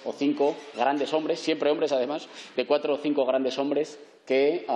o 5 grandes hombres, siempre hombres además, de 4 o 5 grandes hombres que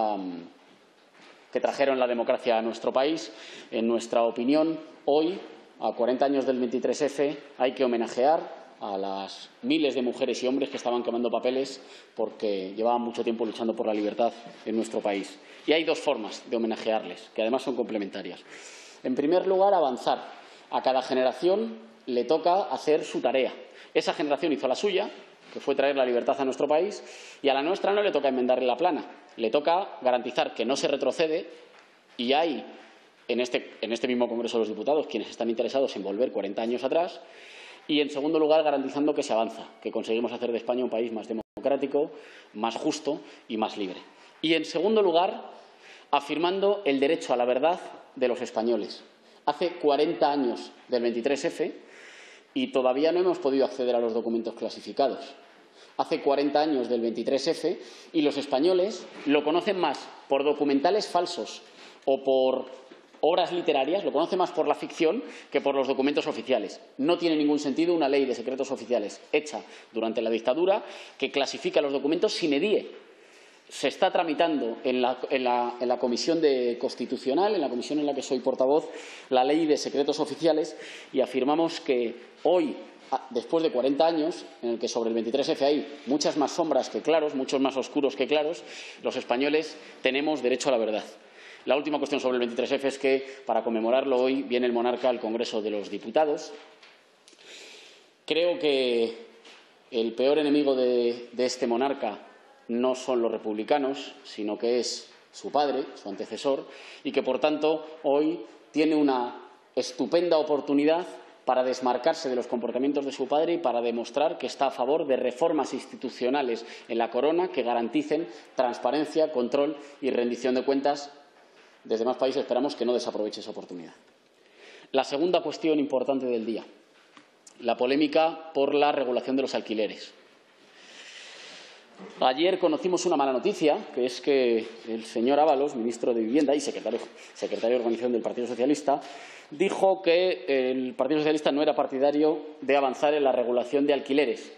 trajeron la democracia a nuestro país. En nuestra opinión, hoy, a 40 años del 23F, hay que homenajear a las miles de mujeres y hombres que estaban quemando papeles porque llevaban mucho tiempo luchando por la libertad en nuestro país. Y hay 2 formas de homenajearles, que además son complementarias. En primer lugar, avanzar. A cada generación le toca hacer su tarea. Esa generación hizo la suya, que fue traer la libertad a nuestro país, y a la nuestra no le toca enmendarle la plana. Le toca garantizar que no se retrocede, y hay en este mismo Congreso de los Diputados quienes están interesados en volver 40 años atrás. Y, en segundo lugar, garantizando que se avanza, que conseguimos hacer de España un país más democrático, más justo y más libre. Y, en segundo lugar, afirmando el derecho a la verdad de los españoles. Hace 40 años del 23F y todavía no hemos podido acceder a los documentos clasificados. Hace 40 años del 23F y los españoles lo conocen más por documentales falsos o por obras literarias, lo conoce más por la ficción que por los documentos oficiales. No tiene ningún sentido una ley de secretos oficiales hecha durante la dictadura que clasifica los documentos sine die. Se está tramitando en la Comisión Constitucional, en la comisión en la que soy portavoz, la ley de secretos oficiales, y afirmamos que hoy, después de 40 años, en el que sobre el 23F hay muchas más sombras que claros, muchos más oscuros que claros, los españoles tenemos derecho a la verdad. La última cuestión sobre el 23F es que, para conmemorarlo hoy, viene el monarca al Congreso de los Diputados. Creo que el peor enemigo de este monarca no son los republicanos, sino que es su padre, su antecesor, y que, por tanto, hoy tiene una estupenda oportunidad para desmarcarse de los comportamientos de su padre y para demostrar que está a favor de reformas institucionales en la corona que garanticen transparencia, control y rendición de cuentas. Desde Más País esperamos que no desaproveche esa oportunidad. La segunda cuestión importante del día, la polémica por la regulación de los alquileres. Ayer conocimos una mala noticia, que es que el señor Ábalos, ministro de Vivienda y secretario de Organización del Partido Socialista, dijo que el Partido Socialista no era partidario de avanzar en la regulación de alquileres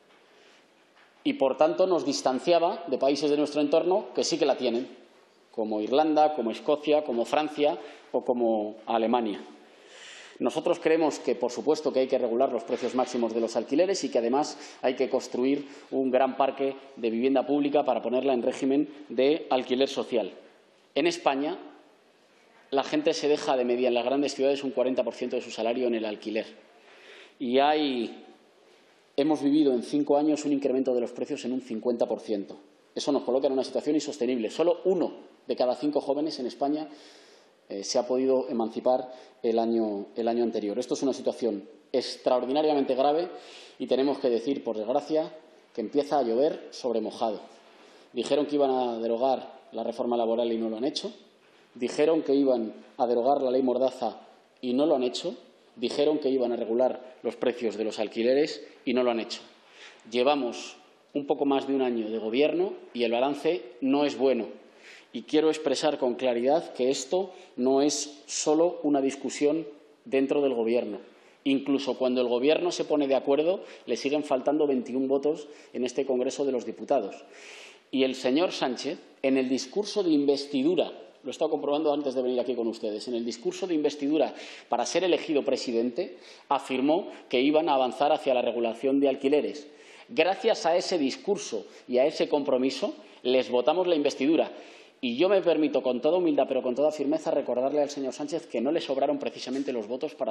y, por tanto, nos distanciaba de países de nuestro entorno que sí que la tienen, como Irlanda, como Escocia, como Francia o como Alemania. Nosotros creemos que, por supuesto, que hay que regular los precios máximos de los alquileres y que, además, hay que construir un gran parque de vivienda pública para ponerla en régimen de alquiler social. En España, la gente se deja de media en las grandes ciudades un 40% de su salario en el alquiler. Y hemos vivido en 5 años un incremento de los precios en un 50%. Eso nos coloca en una situación insostenible. Solo 1 de cada 5 jóvenes en España se ha podido emancipar el año anterior. Esto es una situación extraordinariamente grave y tenemos que decir, por desgracia, que empieza a llover sobre mojado. Dijeron que iban a derogar la reforma laboral y no lo han hecho. Dijeron que iban a derogar la ley Mordaza y no lo han hecho. Dijeron que iban a regular los precios de los alquileres y no lo han hecho. Llevamos un poco más de un año de gobierno y el balance no es bueno. Y quiero expresar con claridad que esto no es solo una discusión dentro del Gobierno. Incluso cuando el Gobierno se pone de acuerdo, le siguen faltando 21 votos en este Congreso de los Diputados. Y el señor Sánchez, en el discurso de investidura, lo he estado comprobando antes de venir aquí con ustedes, en el discurso de investidura para ser elegido presidente, afirmó que iban a avanzar hacia la regulación de alquileres. Gracias a ese discurso y a ese compromiso, les votamos la investidura. Y yo me permito, con toda humildad, pero con toda firmeza, recordarle al señor Sánchez que no le sobraron precisamente los votos para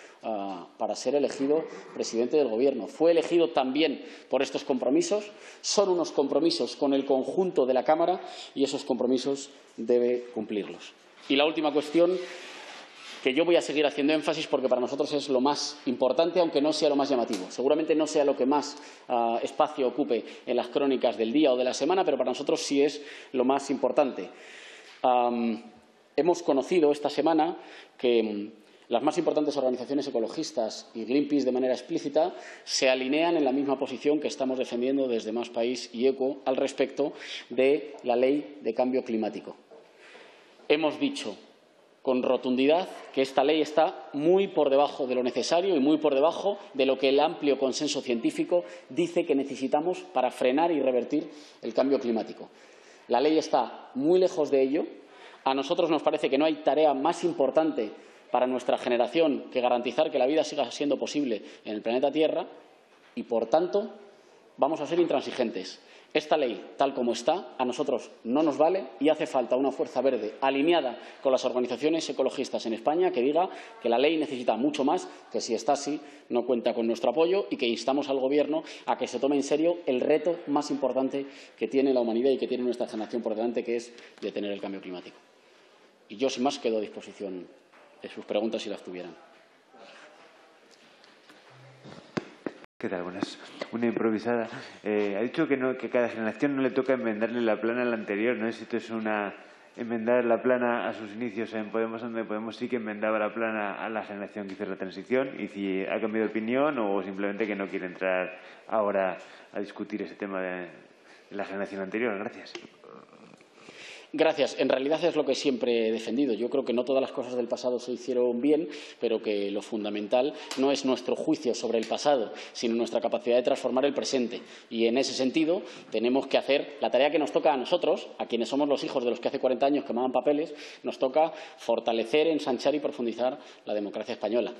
ser elegido presidente del Gobierno. Fue elegido también por estos compromisos. Son unos compromisos con el conjunto de la Cámara y esos compromisos debe cumplirlos. Y la última cuestión, que yo voy a seguir haciendo énfasis porque para nosotros es lo más importante, aunque no sea lo más llamativo. Seguramente no sea lo que más espacio ocupe en las crónicas del día o de la semana, pero para nosotros sí es lo más importante. Hemos conocido esta semana que las más importantes organizaciones ecologistas y Greenpeace, de manera explícita, se alinean en la misma posición que estamos defendiendo desde Más País y ECO al respecto de la Ley de Cambio Climático. Hemos dicho con rotundidad que esta ley está muy por debajo de lo necesario y muy por debajo de lo que el amplio consenso científico dice que necesitamos para frenar y revertir el cambio climático. La ley está muy lejos de ello. A nosotros nos parece que no hay tarea más importante para nuestra generación que garantizar que la vida siga siendo posible en el planeta Tierra y, por tanto, vamos a ser intransigentes. Esta ley, tal como está, a nosotros no nos vale y hace falta una fuerza verde alineada con las organizaciones ecologistas en España que diga que la ley necesita mucho más, que si está así no cuenta con nuestro apoyo y que instamos al Gobierno a que se tome en serio el reto más importante que tiene la humanidad y que tiene nuestra generación por delante, que es detener el cambio climático. Y yo, sin más, quedo a disposición de sus preguntas si las tuvieran. ¿Qué tal? Buenas. Una improvisada. Ha dicho que cada generación no le toca enmendarle la plana a la anterior. No sé si esto es una enmendar la plana a sus inicios en Podemos, donde Podemos sí que enmendaba la plana a la generación que hizo la transición, y si ha cambiado de opinión o simplemente que no quiere entrar ahora a discutir ese tema de la generación anterior. Gracias. Gracias. En realidad es lo que siempre he defendido. Yo creo que no todas las cosas del pasado se hicieron bien, pero que lo fundamental no es nuestro juicio sobre el pasado, sino nuestra capacidad de transformar el presente. Y en ese sentido tenemos que hacer la tarea que nos toca a nosotros, a quienes somos los hijos de los que hace 40 años quemaban papeles, nos toca fortalecer, ensanchar y profundizar la democracia española.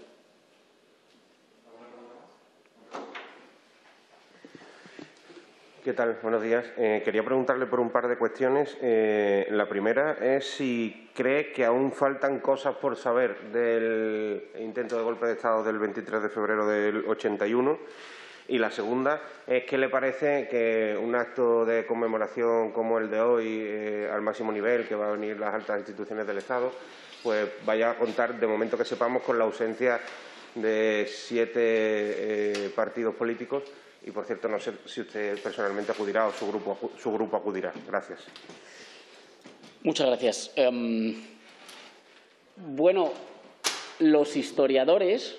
¿Qué tal? Buenos días. Quería preguntarle por un par de cuestiones. La primera es si cree que aún faltan cosas por saber del intento de golpe de Estado del 23 de febrero del 81. Y la segunda es qué le parece que un acto de conmemoración como el de hoy, al máximo nivel, que va a venir las altas instituciones del Estado, pues vaya a contar, de momento que sepamos, con la ausencia de 7 partidos políticos. Y, por cierto, no sé si usted personalmente acudirá o su grupo acudirá. Gracias. Muchas gracias. Bueno, los historiadores,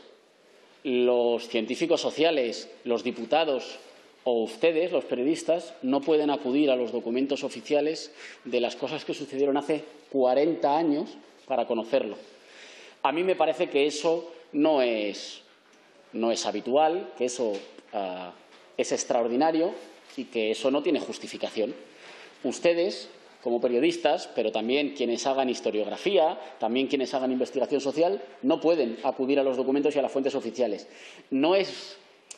los científicos sociales, los diputados o ustedes, los periodistas, no pueden acudir a los documentos oficiales de las cosas que sucedieron hace 40 años para conocerlo. A mí me parece que eso no es habitual, que eso es extraordinario y que eso no tiene justificación. Ustedes, como periodistas, pero también quienes hagan historiografía, también quienes hagan investigación social, no pueden acudir a los documentos y a las fuentes oficiales. No es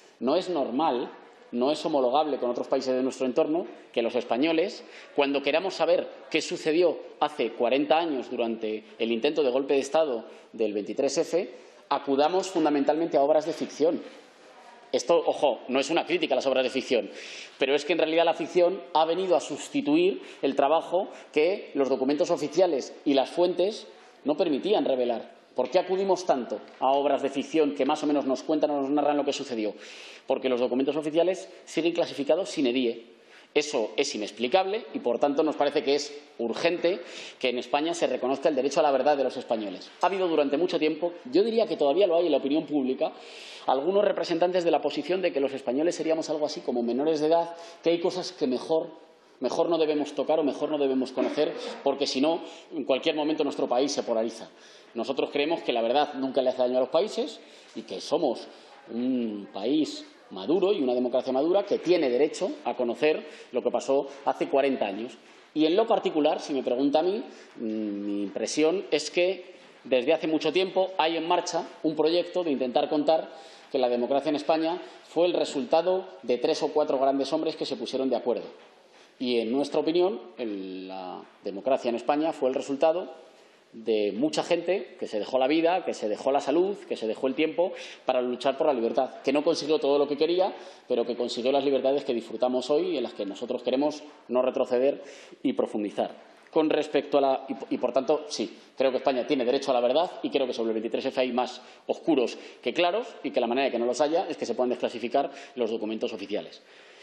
normal, no es homologable con otros países de nuestro entorno que los españoles, cuando queramos saber qué sucedió hace 40 años durante el intento de golpe de Estado del 23F, acudamos fundamentalmente a obras de ficción. Esto, ojo, no es una crítica a las obras de ficción, pero es que en realidad la ficción ha venido a sustituir el trabajo que los documentos oficiales y las fuentes no permitían revelar. ¿Por qué acudimos tanto a obras de ficción que más o menos nos cuentan o nos narran lo que sucedió? Porque los documentos oficiales siguen clasificados sine die. Eso es inexplicable y, por tanto, nos parece que es urgente que en España se reconozca el derecho a la verdad de los españoles. Ha habido durante mucho tiempo, yo diría que todavía lo hay en la opinión pública, algunos representantes de la posición de que los españoles seríamos algo así como menores de edad, que hay cosas que mejor no debemos tocar o mejor no debemos conocer, porque si no, en cualquier momento nuestro país se polariza. Nosotros creemos que la verdad nunca le hace daño a los países y que somos un país maduro y una democracia madura que tiene derecho a conocer lo que pasó hace 40 años. Y en lo particular, si me pregunta a mí, mi impresión es que desde hace mucho tiempo hay en marcha un proyecto de intentar contar que la democracia en España fue el resultado de 3 o 4 grandes hombres que se pusieron de acuerdo. Y, en nuestra opinión, la democracia en España fue el resultado de mucha gente que se dejó la vida, que se dejó la salud, que se dejó el tiempo para luchar por la libertad, que no consiguió todo lo que quería, pero que consiguió las libertades que disfrutamos hoy y en las que nosotros queremos no retroceder y profundizar. Con respecto a y por tanto, sí, creo que España tiene derecho a la verdad y creo que sobre el 23F hay más oscuros que claros y que la manera de que no los haya es que se puedan desclasificar los documentos oficiales.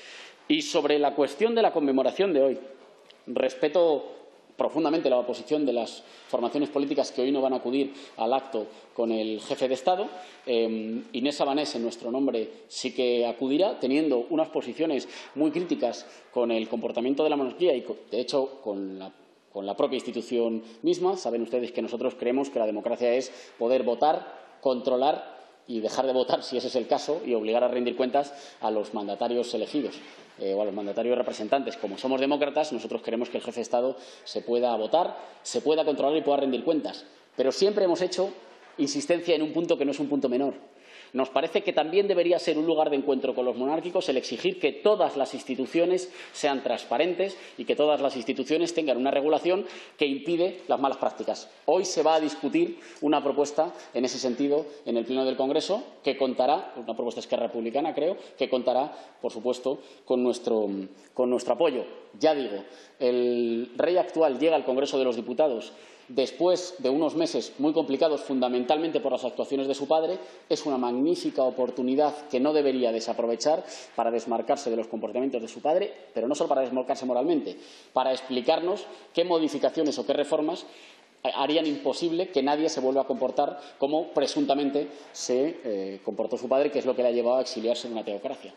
Y sobre la cuestión de la conmemoración de hoy, respeto profundamente la posición de las formaciones políticas que hoy no van a acudir al acto con el jefe de Estado. Inés Sabanés, en nuestro nombre, sí que acudirá, teniendo unas posiciones muy críticas con el comportamiento de la monarquía y, de hecho, con la con la propia institución misma. Saben ustedes que nosotros creemos que la democracia es poder votar, controlar y dejar de votar, si ese es el caso, y obligar a rendir cuentas a los mandatarios elegidos o a los mandatarios representantes. Como somos demócratas, nosotros queremos que el jefe de Estado se pueda votar, se pueda controlar y pueda rendir cuentas. Pero siempre hemos hecho insistencia en un punto que no es un punto menor. Nos parece que también debería ser un lugar de encuentro con los monárquicos el exigir que todas las instituciones sean transparentes y que todas las instituciones tengan una regulación que impide las malas prácticas. Hoy se va a discutir una propuesta en ese sentido en el Pleno del Congreso que contará, una propuesta Esquerra Republicana creo, que contará, por supuesto, con nuestro apoyo. Ya digo, el rey actual llega al Congreso de los Diputados después de unos meses muy complicados, fundamentalmente por las actuaciones de su padre. Es una magnífica oportunidad que no debería desaprovechar para desmarcarse de los comportamientos de su padre, pero no solo para desmarcarse moralmente, para explicarnos qué modificaciones o qué reformas harían imposible que nadie se vuelva a comportar como presuntamente se comportó su padre, que es lo que le ha llevado a exiliarse en una teocracia.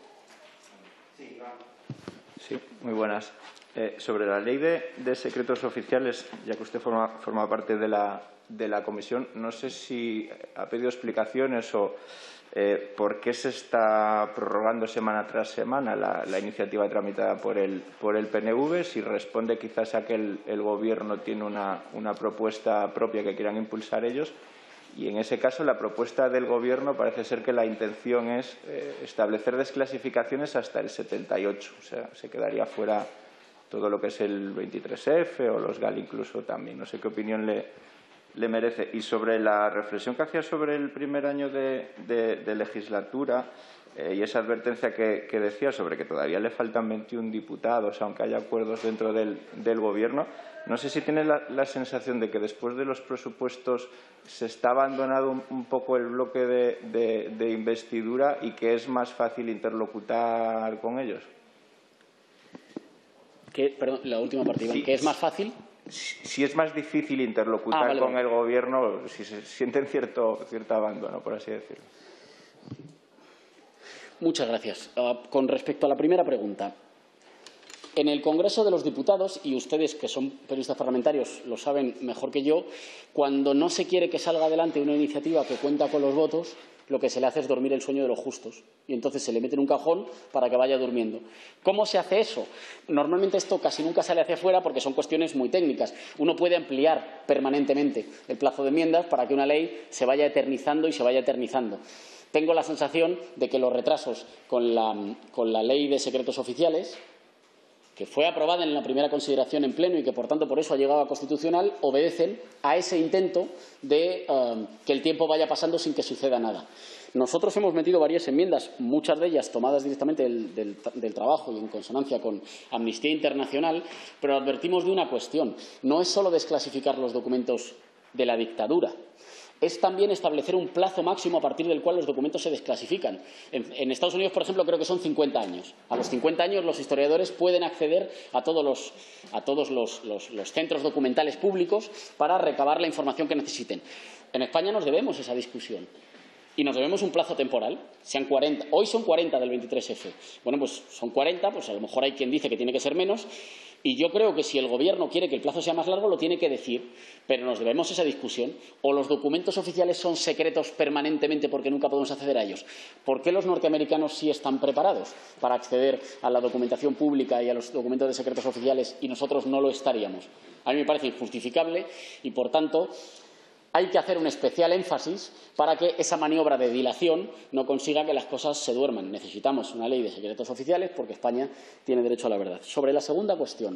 Sí, muy buenas. Sobre la ley de secretos oficiales, ya que usted forma parte de la comisión, no sé si ha pedido explicaciones o por qué se está prorrogando semana tras semana la iniciativa tramitada por el PNV, si responde quizás a que el Gobierno tiene una propuesta propia que quieran impulsar ellos. Y en ese caso, la propuesta del Gobierno parece ser que la intención es establecer desclasificaciones hasta el 78. O sea, se quedaría fuera todo lo que es el 23F o los GAL incluso también. No sé qué opinión le merece. Y sobre la reflexión que hacía sobre el primer año de legislatura y esa advertencia que decía sobre que todavía le faltan 21 diputados, aunque haya acuerdos dentro del Gobierno, no sé si tiene la sensación de que después de los presupuestos se está abandonando un poco el bloque de investidura y que es más fácil interlocutar con ellos. Perdón, la última parte, Iván, sí. ¿Que es más fácil? Si es más difícil interlocutar con el Gobierno, si se sienten cierto abandono, por así decirlo. Muchas gracias. Con respecto a la primera pregunta, en el Congreso de los Diputados, y ustedes que son periodistas parlamentarios lo saben mejor que yo, cuando no se quiere que salga adelante una iniciativa que cuenta con los votos, lo que se le hace es dormir el sueño de los justos y entonces se le mete en un cajón para que vaya durmiendo. ¿Cómo se hace eso? Normalmente esto casi nunca sale hacia afuera porque son cuestiones muy técnicas. Uno puede ampliar permanentemente el plazo de enmiendas para que una ley se vaya eternizando y se vaya eternizando. Tengo la sensación de que los retrasos con la ley de secretos oficiales, que fue aprobada en la primera consideración en pleno y que, por tanto, por eso ha llegado a constitucional, obedecen a ese intento de que el tiempo vaya pasando sin que suceda nada. Nosotros hemos metido varias enmiendas, muchas de ellas tomadas directamente del trabajo y en consonancia con Amnistía Internacional, pero advertimos de una cuestión. No es solo desclasificar los documentos de la dictadura, es también establecer un plazo máximo a partir del cual los documentos se desclasifican. En Estados Unidos, por ejemplo, creo que son 50 años. A los 50 años los historiadores pueden acceder a todos los centros documentales públicos para recabar la información que necesiten. En España nos debemos esa discusión. Y nos debemos un plazo temporal, sean 40. Hoy son 40 del 23F. Bueno, pues son 40, pues a lo mejor hay quien dice que tiene que ser menos. Y yo creo que si el Gobierno quiere que el plazo sea más largo, lo tiene que decir. Pero nos debemos esa discusión. ¿O los documentos oficiales son secretos permanentemente porque nunca podemos acceder a ellos? ¿Por qué los norteamericanos sí están preparados para acceder a la documentación pública y a los documentos de secretos oficiales y nosotros no lo estaríamos? A mí me parece injustificable y, por tanto, hay que hacer un especial énfasis para que esa maniobra de dilación no consiga que las cosas se duerman. Necesitamos una ley de secretos oficiales porque España tiene derecho a la verdad. Sobre la segunda cuestión,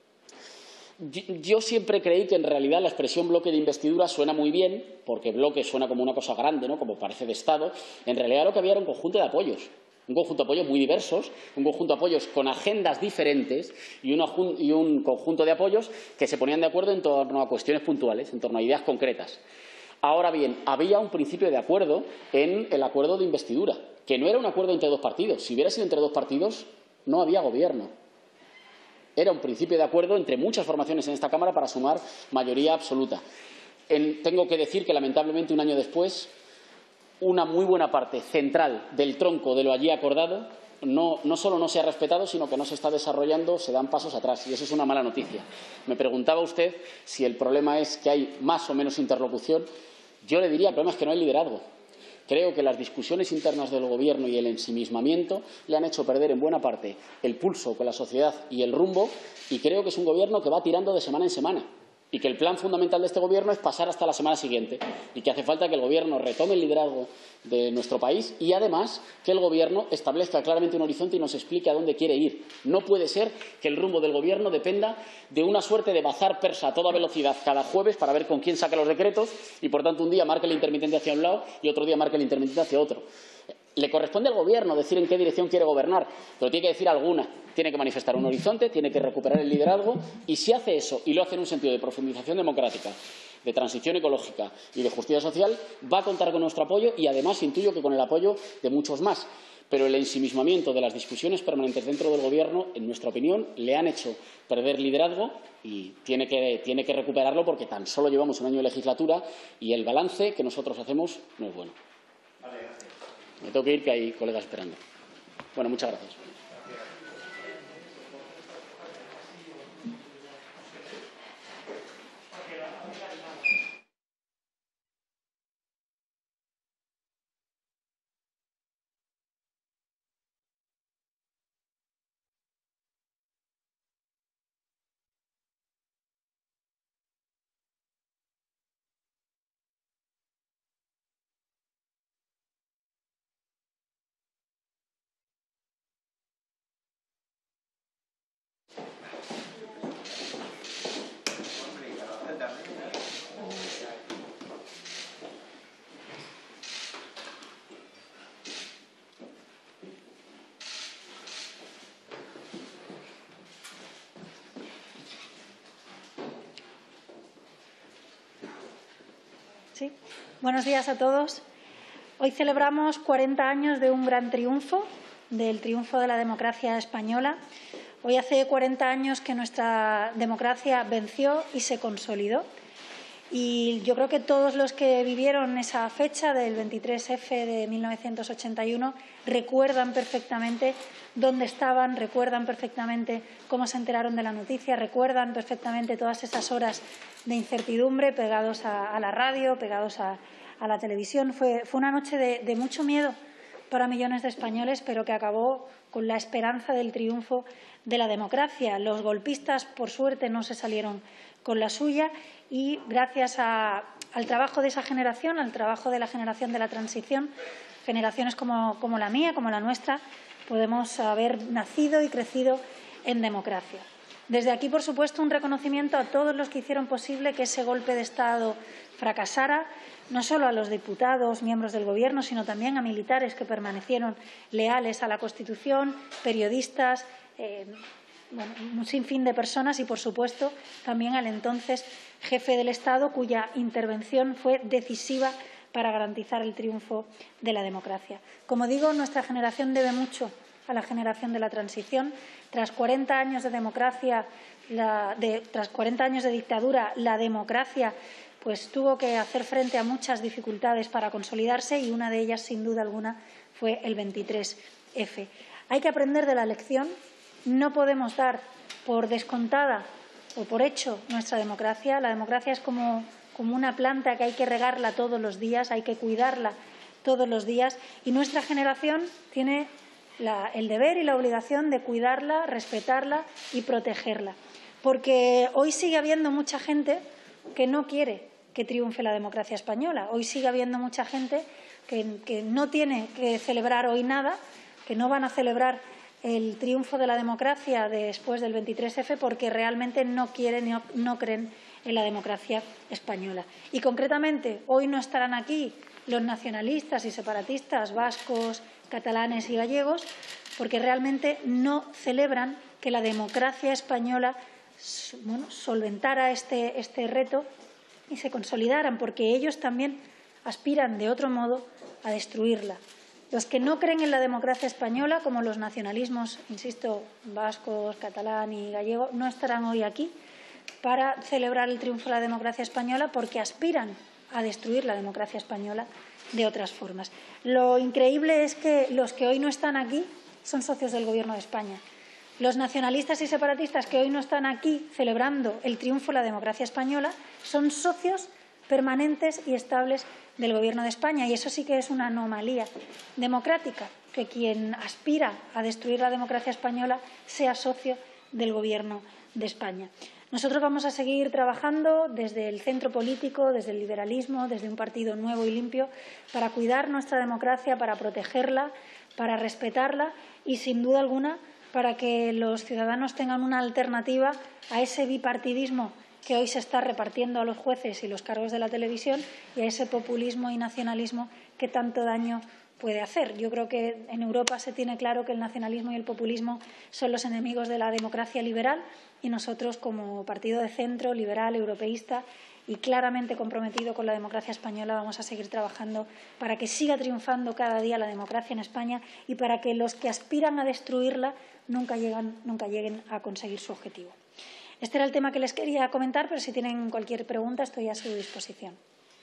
yo siempre creí que en realidad la expresión bloque de investidura suena muy bien, porque bloque suena como una cosa grande, ¿no? Como parece de Estado. En realidad lo que había era un conjunto de apoyos. Un conjunto de apoyos muy diversos, un conjunto de apoyos con agendas diferentes y un conjunto de apoyos que se ponían de acuerdo en torno a cuestiones puntuales, en torno a ideas concretas. Ahora bien, había un principio de acuerdo en el acuerdo de investidura, que no era un acuerdo entre dos partidos. Si hubiera sido entre dos partidos, no había gobierno. Era un principio de acuerdo entre muchas formaciones en esta Cámara para sumar mayoría absoluta. Tengo que decir que, lamentablemente, un año después, una muy buena parte central del tronco de lo allí acordado no solo no se ha respetado, sino que no se está desarrollando, se dan pasos atrás, y eso es una mala noticia. Me preguntaba usted si el problema es que hay más o menos interlocución. Yo le diría que el problema es que no hay liderazgo. Creo que las discusiones internas del Gobierno y el ensimismamiento le han hecho perder en buena parte el pulso con la sociedad y el rumbo, y creo que es un Gobierno que va tirando de semana en semana. Y que el plan fundamental de este Gobierno es pasar hasta la semana siguiente y que hace falta que el Gobierno retome el liderazgo de nuestro país y, además, que el Gobierno establezca claramente un horizonte y nos explique a dónde quiere ir. No puede ser que el rumbo del Gobierno dependa de una suerte de bazar persa a toda velocidad cada jueves para ver con quién saca los decretos y, por tanto, un día marque el intermitente hacia un lado y otro día marque el intermitente hacia otro. Le corresponde al Gobierno decir en qué dirección quiere gobernar, pero tiene que decir alguna. Tiene que manifestar un horizonte, tiene que recuperar el liderazgo y, si hace eso y lo hace en un sentido de profundización democrática, de transición ecológica y de justicia social, va a contar con nuestro apoyo y, además, intuyo que con el apoyo de muchos más. Pero el ensimismamiento de las discusiones permanentes dentro del Gobierno, en nuestra opinión, le han hecho perder liderazgo y tiene que recuperarlo porque tan solo llevamos un año de legislatura y el balance que nosotros hacemos no es bueno. Me tengo que ir, que hay colegas esperando. Bueno, muchas gracias. Sí. Buenos días a todos. Hoy celebramos 40 años de un gran triunfo, del triunfo de la democracia española. Hoy hace 40 años que nuestra democracia venció y se consolidó. Y yo creo que todos los que vivieron esa fecha del 23F de 1981 recuerdan perfectamente dónde estaban, recuerdan perfectamente cómo se enteraron de la noticia, recuerdan perfectamente todas esas horas de incertidumbre pegados a la radio, pegados a la televisión. Fue una noche de mucho miedo para millones de españoles, pero que acabó con la esperanza del triunfo de la democracia. Los golpistas, por suerte, no se salieron con la suya y, gracias al trabajo de esa generación, al trabajo de la generación de la transición, generaciones como la mía, como la nuestra, podemos haber nacido y crecido en democracia. Desde aquí, por supuesto, un reconocimiento a todos los que hicieron posible que ese golpe de Estado fracasara, no solo a los diputados, miembros del Gobierno, sino también a militares que permanecieron leales a la Constitución, periodistas, un sinfín de personas y, por supuesto, también al entonces jefe del Estado, cuya intervención fue decisiva para garantizar el triunfo de la democracia. Como digo, nuestra generación debe mucho a la generación de la transición. Tras 40 años de democracia, tras 40 años de dictadura, la democracia tuvo que hacer frente a muchas dificultades para consolidarse y una de ellas, sin duda alguna, fue el 23F. Hay que aprender de la lección. No podemos dar por descontada o por hecho nuestra democracia. La democracia es como una planta que hay que regarla todos los días, hay que cuidarla todos los días y nuestra generación tiene el deber y la obligación de cuidarla, respetarla y protegerla. Porque hoy sigue habiendo mucha gente que no quiere que triunfe la democracia española. Hoy sigue habiendo mucha gente que no tiene que celebrar hoy nada, que no van a celebrar el triunfo de la democracia después del 23F porque realmente no quieren, no creen en la democracia española. Y, concretamente, hoy no estarán aquí los nacionalistas y separatistas vascos, catalanes y gallegos porque realmente no celebran que la democracia española solventara este reto y se consolidaran, porque ellos también aspiran de otro modo a destruirla. Los que no creen en la democracia española, como los nacionalismos, insisto, vascos, catalán y gallego, no estarán hoy aquí para celebrar el triunfo de la democracia española porque aspiran a destruir la democracia española de otras formas. Lo increíble es que los que hoy no están aquí son socios del Gobierno de España. Los nacionalistas y separatistas que hoy no están aquí celebrando el triunfo de la democracia española son socios permanentes y estables del Gobierno de España, y eso sí que es una anomalía democrática, que quien aspira a destruir la democracia española sea socio del Gobierno de España. Nosotros vamos a seguir trabajando desde el centro político, desde el liberalismo, desde un partido nuevo y limpio, para cuidar nuestra democracia, para protegerla, para respetarla y, sin duda alguna, para que los ciudadanos tengan una alternativa a ese bipartidismo que hoy se está repartiendo a los jueces y los cargos de la televisión y a ese populismo y nacionalismo que tanto daño puede hacer. Yo creo que en Europa se tiene claro que el nacionalismo y el populismo son los enemigos de la democracia liberal, y nosotros, como partido de centro, liberal, europeísta y claramente comprometido con la democracia española, vamos a seguir trabajando para que siga triunfando cada día la democracia en España y para que los que aspiran a destruirla nunca lleguen a conseguir su objetivo. Este era el tema que les quería comentar, pero si tienen cualquier pregunta estoy a su disposición.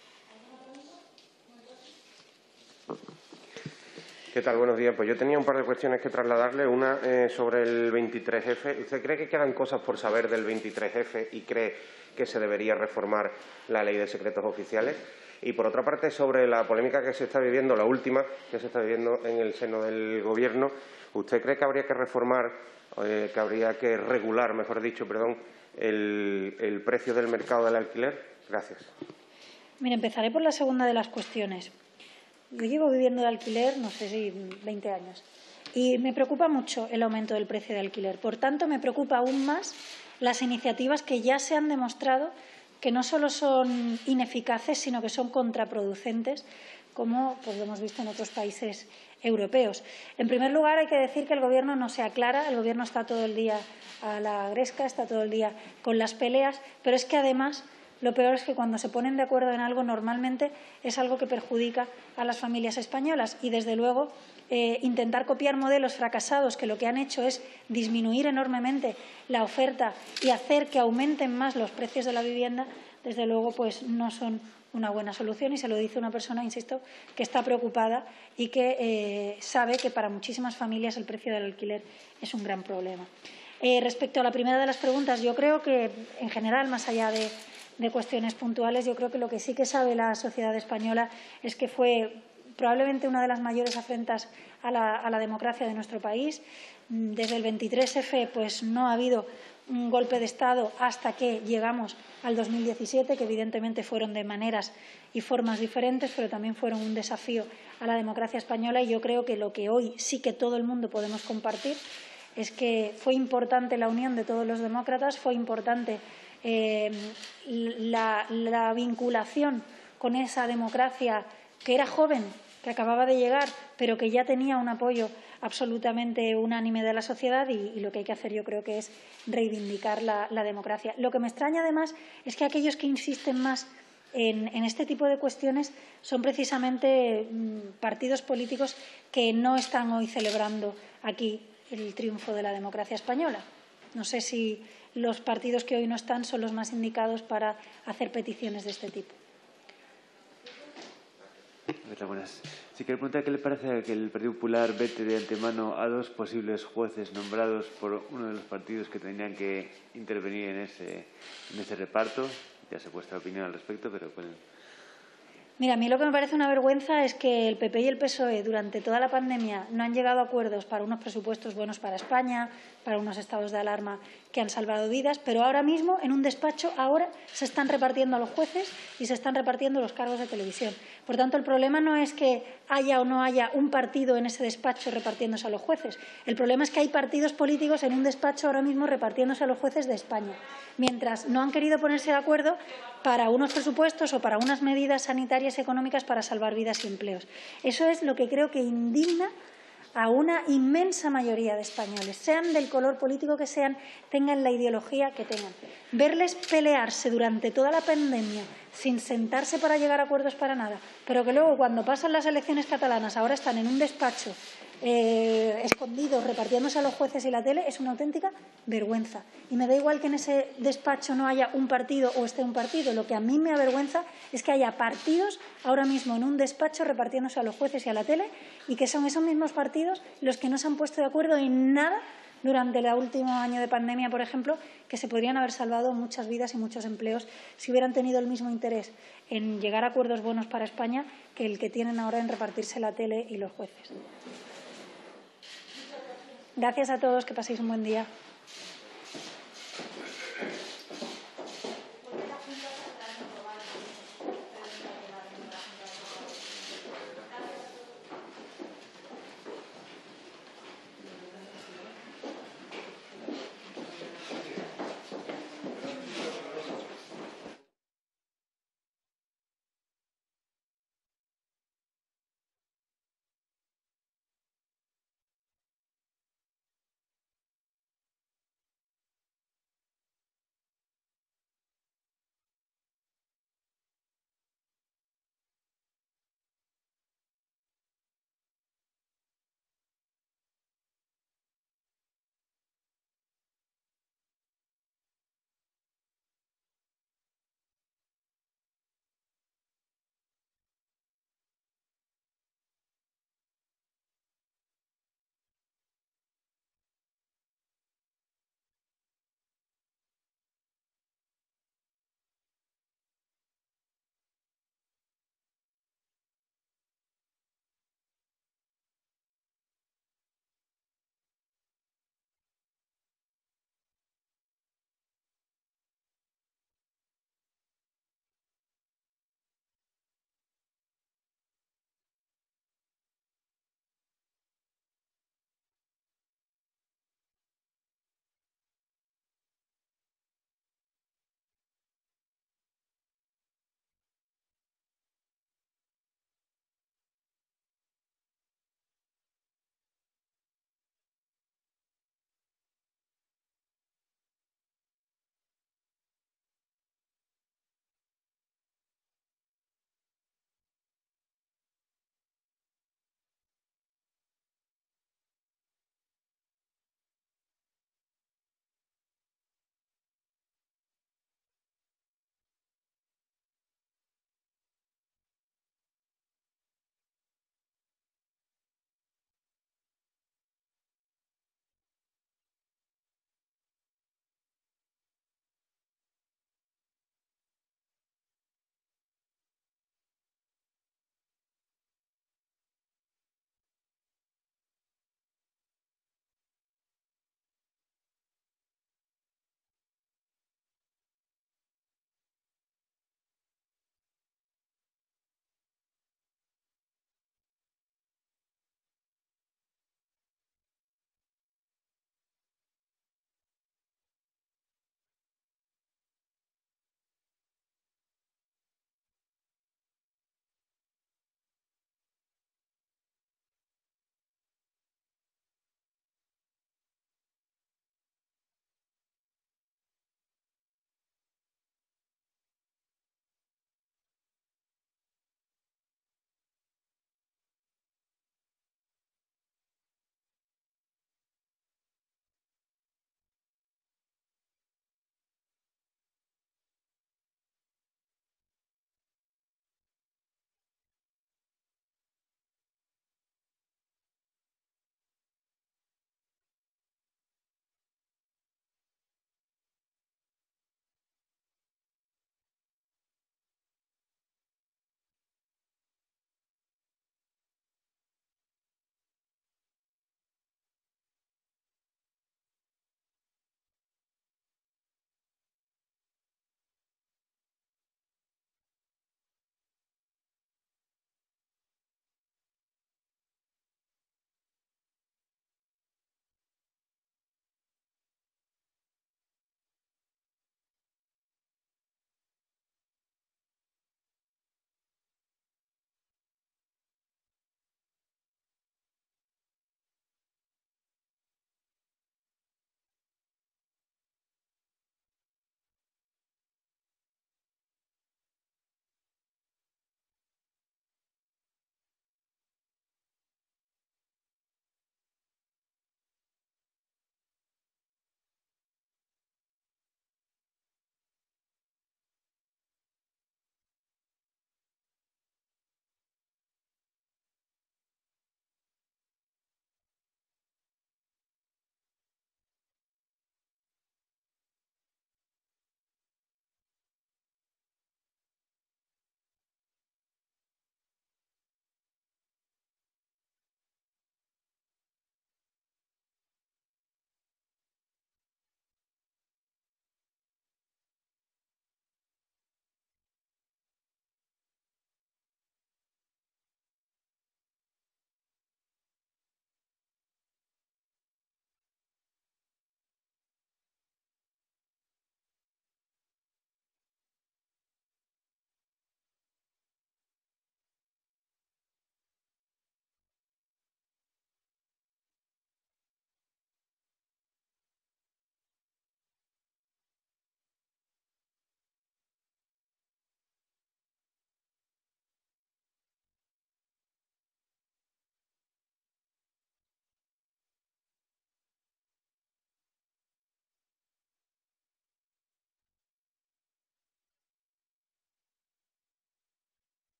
¿Qué tal? Buenos días. Pues yo tenía un par de cuestiones que trasladarle. Una sobre el 23F. ¿Usted cree que quedan cosas por saber del 23F y cree que se debería reformar la Ley de Secretos Oficiales? Y, por otra parte, sobre la polémica que se está viviendo, la última que se está viviendo en el seno del Gobierno, ¿usted cree que habría que reformar, que habría que regular, mejor dicho, el precio del mercado del alquiler? Gracias. Mire, empezaré por la segunda de las cuestiones. Yo llevo viviendo de alquiler, no sé si 20 años, y me preocupa mucho el aumento del precio de alquiler. Por tanto, me preocupa aún más las iniciativas que ya se han demostrado que no solo son ineficaces, sino que son contraproducentes, como pues, lo hemos visto en otros países europeos. En primer lugar, hay que decir que el Gobierno no se aclara, el Gobierno está todo el día a la gresca, está todo el día con las peleas, pero es que además lo peor es que cuando se ponen de acuerdo en algo normalmente es algo que perjudica a las familias españolas y, desde luego, intentar copiar modelos fracasados que lo que han hecho es disminuir enormemente la oferta y hacer que aumenten más los precios de la vivienda, desde luego pues no son una buena solución, y se lo dice una persona, insisto, que está preocupada y que sabe que para muchísimas familias el precio del alquiler es un gran problema. Respecto a la primera de las preguntas, yo creo que, en general, más allá de cuestiones puntuales, yo creo que lo que sí que sabe la sociedad española es que fue probablemente una de las mayores afrentas a la democracia de nuestro país. Desde el 23F pues, no ha habido un golpe de Estado hasta que llegamos al 2017, que evidentemente fueron de maneras y formas diferentes, pero también fueron un desafío a la democracia española, y yo creo que lo que hoy sí que todo el mundo podemos compartir es que fue importante la unión de todos los demócratas, fue importante la vinculación con esa democracia que era joven, que acababa de llegar, pero que ya tenía un apoyo absolutamente unánime de la sociedad, y lo que hay que hacer yo creo que es reivindicar la democracia. Lo que me extraña además es que aquellos que insisten más en este tipo de cuestiones son precisamente partidos políticos que no están hoy celebrando aquí el triunfo de la democracia española. No sé si los partidos que hoy no están son los más indicados para hacer peticiones de este tipo. Buenas. Sí, que le pregunta qué le parece que el Partido Popular vete de antemano a dos posibles jueces nombrados por uno de los partidos que tendrían que intervenir en ese reparto. Ya sé vuestra opinión al respecto, pero ¿cuál? Mira, a mí lo que me parece una vergüenza es que el PP y el PSOE durante toda la pandemia no han llegado a acuerdos para unos presupuestos buenos para España, para unos estados de alarma que han salvado vidas, pero ahora mismo en un despacho ahora se están repartiendo a los jueces y se están repartiendo los cargos de televisión. Por tanto, el problema no es que haya o no haya un partido en ese despacho repartiéndose a los jueces. El problema es que hay partidos políticos en un despacho ahora mismo repartiéndose a los jueces de España, mientras no han querido ponerse de acuerdo para unos presupuestos o para unas medidas sanitarias y económicas para salvar vidas y empleos. Eso es lo que creo que indigna a una inmensa mayoría de españoles, sean del color político que sean, tengan la ideología que tengan. Verles pelearse durante toda la pandemia sin sentarse para llegar a acuerdos para nada, pero que luego, cuando pasan las elecciones catalanas, ahora están en un despacho escondidos repartiéndose a los jueces y la tele es una auténtica vergüenza. Y me da igual que en ese despacho no haya un partido o esté un partido. Lo que a mí me avergüenza es que haya partidos ahora mismo en un despacho repartiéndose a los jueces y a la tele y que son esos mismos partidos los que no se han puesto de acuerdo en nada durante el último año de pandemia, por ejemplo, que se podrían haber salvado muchas vidas y muchos empleos si hubieran tenido el mismo interés en llegar a acuerdos buenos para España que el que tienen ahora en repartirse la tele y los jueces. Gracias a todos, que paséis un buen día.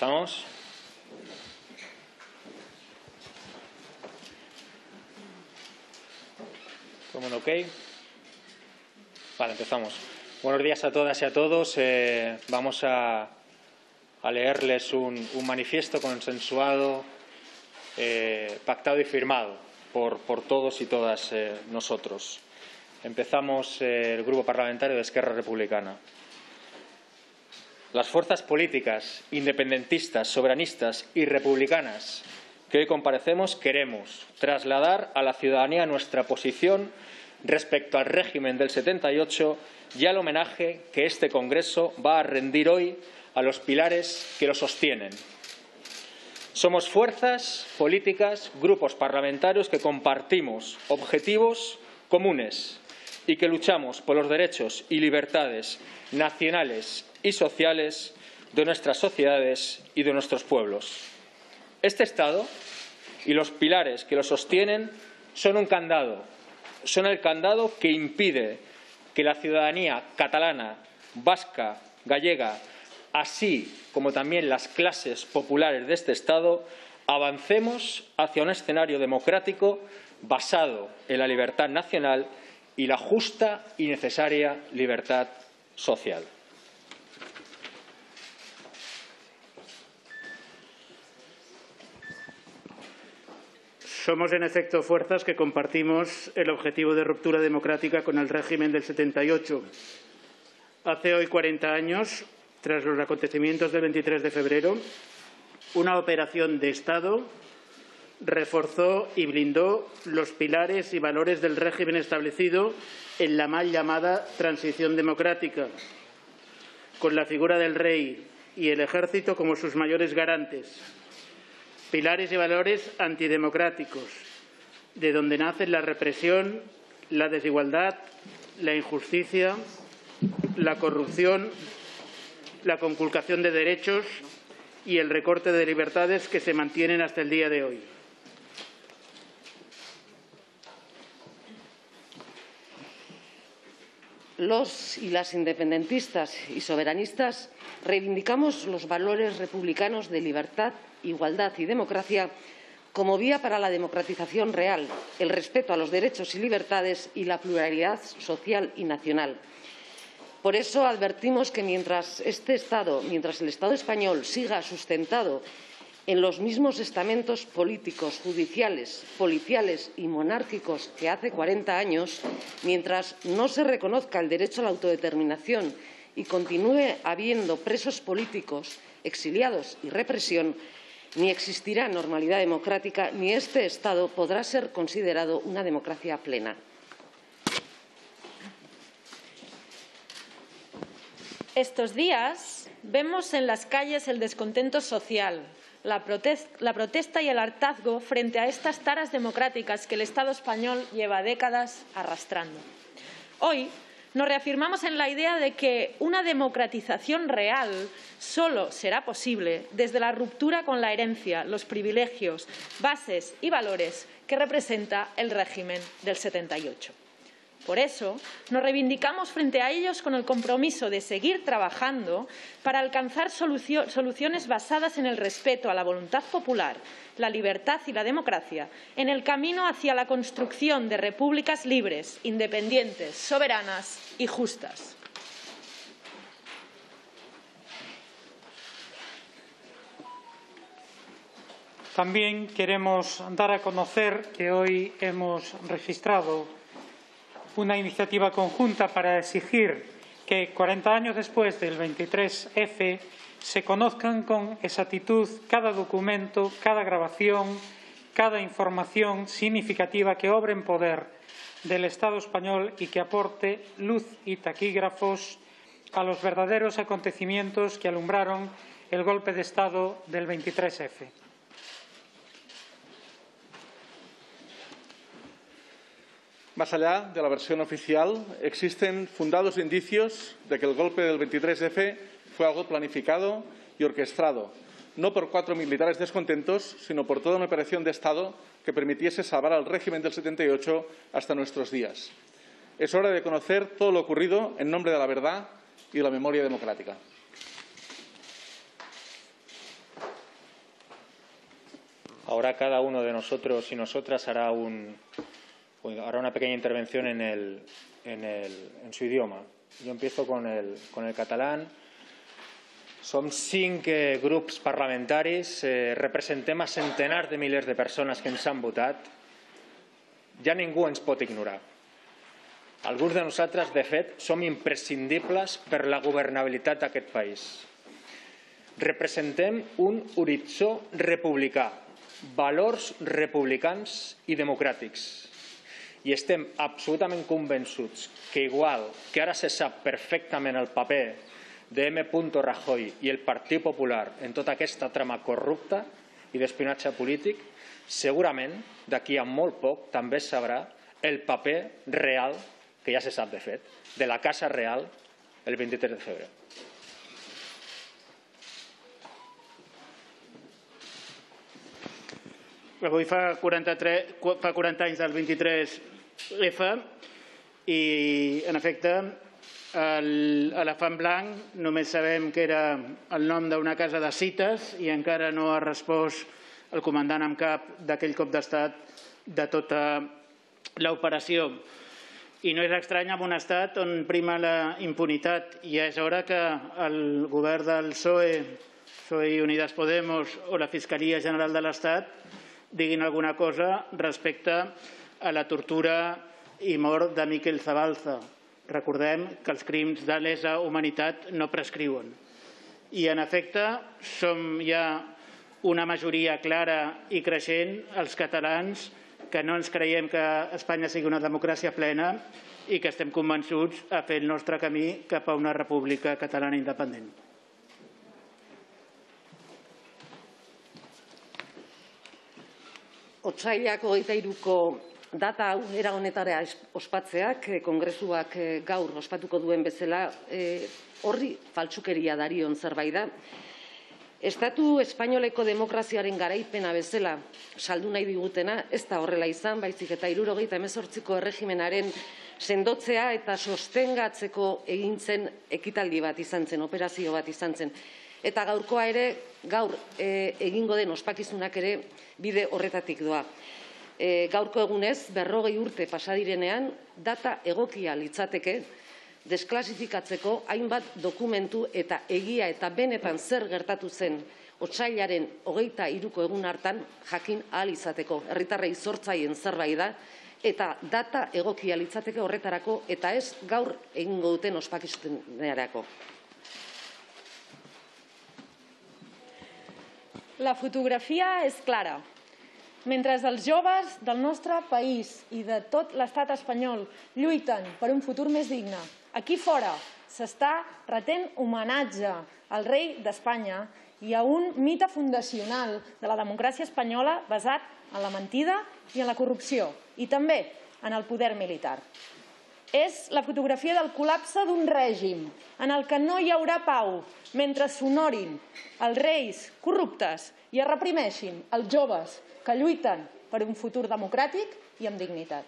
¿Empezamos? ¿Todo el mundo ok? Vale, empezamos. Buenos días a todas y a todos. Vamos a leerles un manifiesto consensuado, pactado y firmado por todos y todas nosotros. Empezamos el Grupo Parlamentario de Esquerra Republicana. Las fuerzas políticas independentistas, soberanistas y republicanas que hoy comparecemos queremos trasladar a la ciudadanía nuestra posición respecto al régimen del 78 y al homenaje que este Congreso va a rendir hoy a los pilares que lo sostienen. Somos fuerzas políticas, grupos parlamentarios que compartimos objetivos comunes y que luchamos por los derechos y libertades nacionales y sociales de nuestras sociedades y de nuestros pueblos. Este Estado y los pilares que lo sostienen son un candado, son el candado que impide que la ciudadanía catalana, vasca, gallega, así como también las clases populares de este Estado, avancemos hacia un escenario democrático basado en la libertad nacional y la justa y necesaria libertad social. Somos, en efecto, fuerzas que compartimos el objetivo de ruptura democrática con el régimen del 78. Hace hoy 40 años, tras los acontecimientos del 23 de febrero, una operación de Estado reforzó y blindó los pilares y valores del régimen establecido en la mal llamada transición democrática, con la figura del rey y el ejército como sus mayores garantes. Pilares y valores antidemocráticos, de donde nacen la represión, la desigualdad, la injusticia, la corrupción, la conculcación de derechos y el recorte de libertades que se mantienen hasta el día de hoy. Los y las independentistas y soberanistas reivindicamos los valores republicanos de libertad, igualdad y democracia como vía para la democratización real, el respeto a los derechos y libertades y la pluralidad social y nacional. Por eso advertimos que mientras el Estado español siga sustentado en los mismos estamentos políticos, judiciales, policiales y monárquicos que hace 40 años, mientras no se reconozca el derecho a la autodeterminación y continúe habiendo presos políticos, exiliados y represión, ni existirá normalidad democrática ni este Estado podrá ser considerado una democracia plena. Estos días vemos en las calles el descontento social, la protesta y el hartazgo frente a estas taras democráticas que el Estado español lleva décadas arrastrando. Hoy nos reafirmamos en la idea de que una democratización real solo será posible desde la ruptura con la herencia, los privilegios, bases y valores que representa el régimen del 78. Por eso, nos reivindicamos frente a ellos con el compromiso de seguir trabajando para alcanzar soluciones basadas en el respeto a la voluntad popular, la libertad y la democracia, en el camino hacia la construcción de repúblicas libres, independientes, soberanas y justas. También queremos dar a conocer que hoy hemos registrado una iniciativa conjunta para exigir que 40 años después del 23F se conozcan con exactitud cada documento, cada grabación, cada información significativa que obre en poder del Estado español y que aporte luz y taquígrafos a los verdaderos acontecimientos que alumbraron el golpe de Estado del 23F. Más allá de la versión oficial, existen fundados indicios de que el golpe del 23F fue algo planificado y orquestado, no por 4 militares descontentos, sino por toda una operación de Estado que permitiese salvar al régimen del 78 hasta nuestros días. Es hora de conocer todo lo ocurrido en nombre de la verdad y de la memoria democrática. Ahora cada uno de nosotros y nosotras hará una pequeña intervención en su idioma. Jo empiezo con el catalán. Som 5 grups parlamentaris, representem a centenars de milers de persones que ens han votat. Ja ningú ens pot ignorar. Alguns de nosaltres, de fet, som imprescindibles per la governabilitat d'aquest país. Representem un horitzó republicà, valors republicans i democràtics. I estem absolutament convençuts que, igual que ara se sap perfectament el paper de M. Rajoy i el Partit Popular en tota aquesta trama corrupta i d'espionatge polític, segurament d'aquí a molt poc també es sabrà el paper real, que ja se sap de fet, de la Casa Real el 23 de febrer. Avui fa 40 anys del 23F i, en efecte, l'elefant blanc només sabem que era el nom d'una casa de cites i encara no ha respost el comandant en cap d'aquell cop d'estat de tota l'operació. I no és estrany en un estat on prima la impunitat. Ja és hora que el govern del PSOE i Unidas Podemos o la Fiscalia General de l'Estat diguin alguna cosa respecte a la tortura i mort de Miquel Zabalza. Recordem que els crims de lesa humanitat no prescriuen. I, en efecte, som ja una majoria clara i creixent, els catalans, que no ens creiem que Espanya sigui una democràcia plena i que estem convençuts a fer el nostre camí cap a una república catalana independent. Otsailak 23ko data hau era honetara ospatzeak, kongresuak gaur ospatuko duen bezala, horri faltsukeria darion zerbait da. Estatu espainoleko demokraziaren garaipena bezala saldu nahi digutena, ez da horrela izan, baizik eta 78ko erregimenaren sendotzea eta sostengatzeko egin zen ekitaldi bat izan zen, operazio bat izan zen. Eta gaurkoa ere, gaur egingo den ospakizunak ere bide horretatik doa. Gaurko egunez, 40 urte pasadirenean, data egokia litzateke desklasifikatzeko hainbat dokumentu eta egia eta benetan zer gertatu zen otsailaren 23ko egun hartan jakin ahal izateko. Herritarrei zortzaien zerbait da eta data egokia litzateke horretarako eta ez gaur egingo duten ospakizunerako. La fotografia és clara. Mentre els joves del nostre país i de tot l'estat espanyol lluiten per un futur més digne, aquí fora s'està retent homenatge al rei d'Espanya i a un mite fundacional de la democràcia espanyola basat en la mentida i en la corrupció, i també en el poder militar. És la fotografia del col·lapse d'un règim en el que no hi haurà pau mentre s'honorin els reis corruptes i es reprimeixin els joves que lluiten per un futur democràtic i amb dignitat.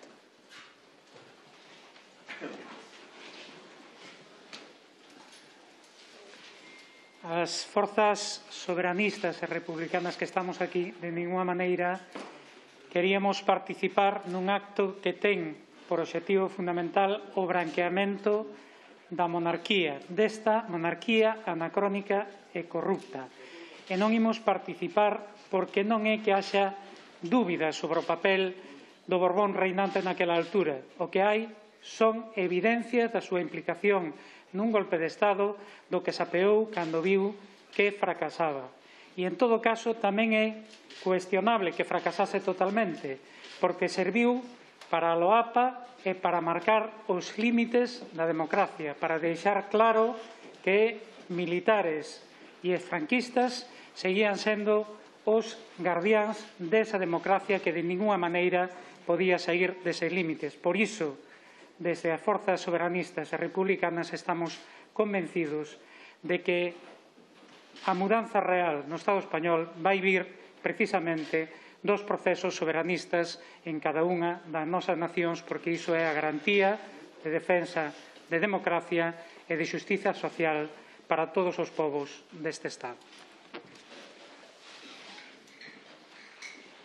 As forzas soberanistas e republicanas que estamos aquí, de ninguna maneira queríamos participar nun acto que ten por obxectivo fundamental o branqueamento da monarquía, desta monarquía anacrónica e corrupta. E non imos participar porque non é que haxa dúbidas sobre o papel do Borbón reinante naquela altura. O que hai son evidencias da súa implicación nun golpe de Estado do que sapeou cando viu que fracasaba. E, en todo caso, tamén é cuestionable que fracasase totalmente, porque serviu para a loapa e para marcar os límites da democracia, para deixar claro que militares e franquistas seguían sendo os guardiáns desa democracia que de ninguna maneira podía sair deses límites. Por iso, desde as forzas soberanistas e republicanas estamos convencidos de que a mudanza real no Estado español vai vir precisamente dos procesos soberanistas en cada unha das nosas nacións, porque iso é a garantía de defensa de democracia e de xustiza social para todos os povos deste Estado.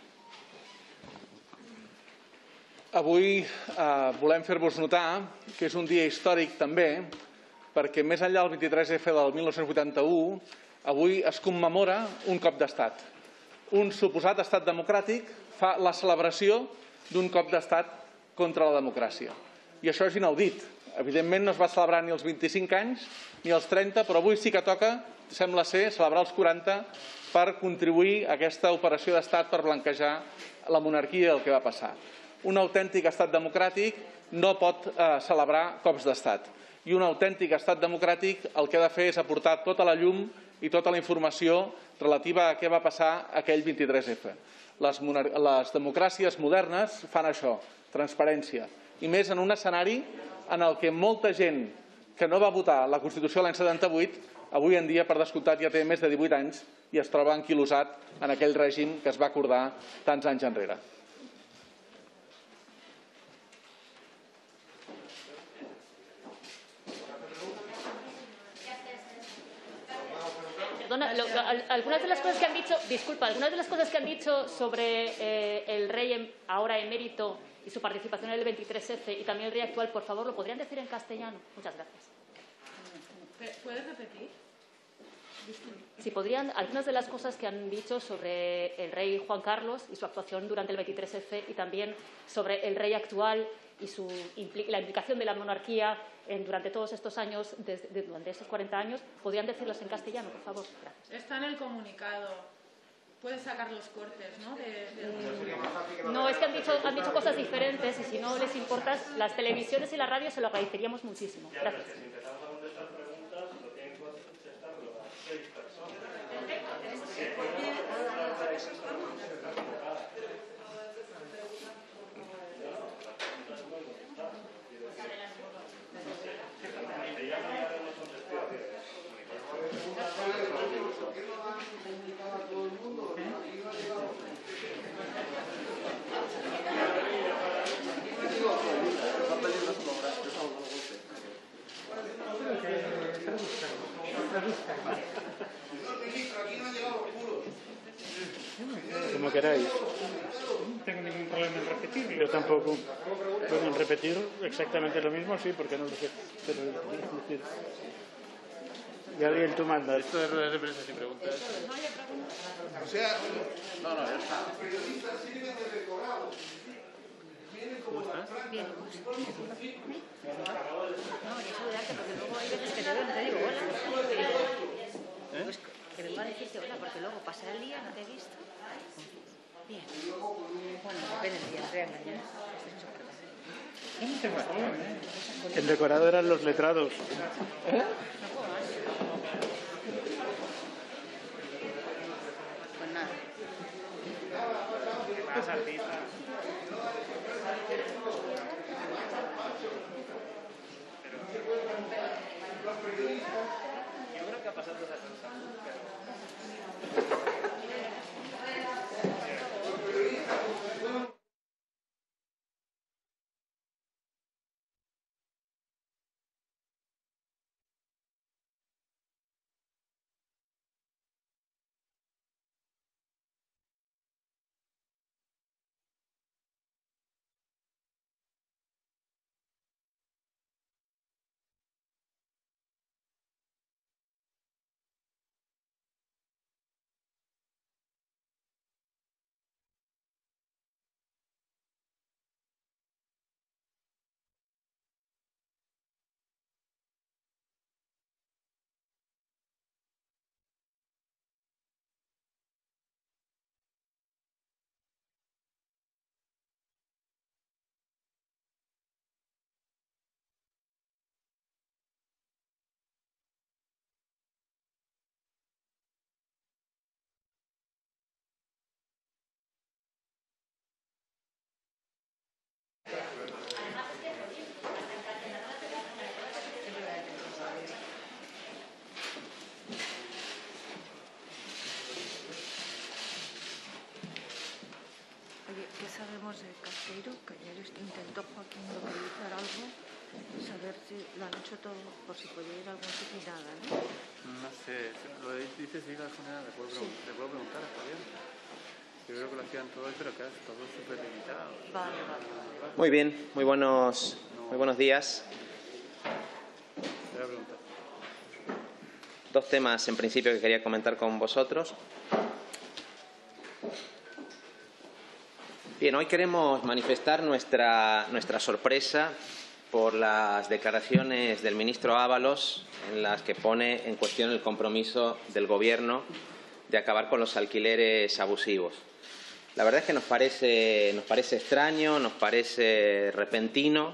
Avui volem fer-vos notar que és un dia històric també, perquè més enllà del 23F del 1981, avui es commemora un cop d'estat. Un suposat estat democràtic fa la celebració d'un cop d'estat contra la democràcia. I això és inaudit. Evidentment no es va celebrar ni els 25 anys ni els 30, però avui sí que toca, sembla ser, celebrar els 40 per contribuir a aquesta operació d'estat per blanquejar la monarquia i el que va passar. Un autèntic estat democràtic no pot celebrar cops d'estat. I un autèntic estat democràtic el que ha de fer és aportar tota la llum i tota la informació relativa a què va passar aquell 23F. Les democràcies modernes fan això, transparència. I més en un escenari en el que molta gent que no va votar la Constitució l'any 78, avui en dia, per descomptat, ja té més de 18 anys i es troba anquilosat en aquell règim que es va acordar tants anys enrere. Algunas de las cosas que han dicho, disculpa, algunas de las cosas que han dicho sobre el rey ahora emérito y su participación en el 23F y también el rey actual, por favor, ¿lo podrían decir en castellano? Muchas gracias. ¿Puedes repetir? Si podrían, algunas de las cosas que han dicho sobre el rey Juan Carlos y su actuación durante el 23F y también sobre el rey actual y la implicación de la monarquía durante todos estos años, durante esos 40 años, ¿podrían decirlos en castellano, por favor? Gracias. Está en el comunicado. Puedes sacar los cortes, ¿no? No, es que han dicho cosas diferentes y si no les importa, las televisiones y la radio se lo agradeceríamos muchísimo. Gracias. Como queráis. No tengo ningún problema en repetirlo. Yo tampoco. Bueno, en repetir exactamente lo mismo, sí, porque no lo sé. Pero, Gabriel, tú mandas. Esto es rueda de prensa sin preguntas. O sea, no, ya está. ¿Cómo estás? Bien, pues. No, ya saludarte, porque luego hay veces que te veo y no te digo hola. Pues que vengo a decirte hola, porque luego pasa el día, no te he visto. Bien. Bueno, depende del día, no te voy a engañar. El decorado eran los letrados. Pues nada. ¿Qué pasa, artista? Yo creo que ha pasado esa cosa. Oye, ¿qué sabemos de Casteiro? Que ayer intentó Joaquín localizar algo, saber si lo han hecho todo, por si podía ir a algún sitio y nada, ¿no? No sé, lo dices ir al funeral, te puedo preguntar, está bien. Yo creo que lo hacían todos, pero claro, todos súper limitados. Vale. Muy bien, muy buenos días. Dos temas en principio que quería comentar con vosotros. Bien, hoy queremos manifestar nuestra sorpresa por las declaraciones del ministro Ábalos en las que pone en cuestión el compromiso del Gobierno de acabar con los alquileres abusivos. La verdad es que nos parece extraño, nos parece repentino,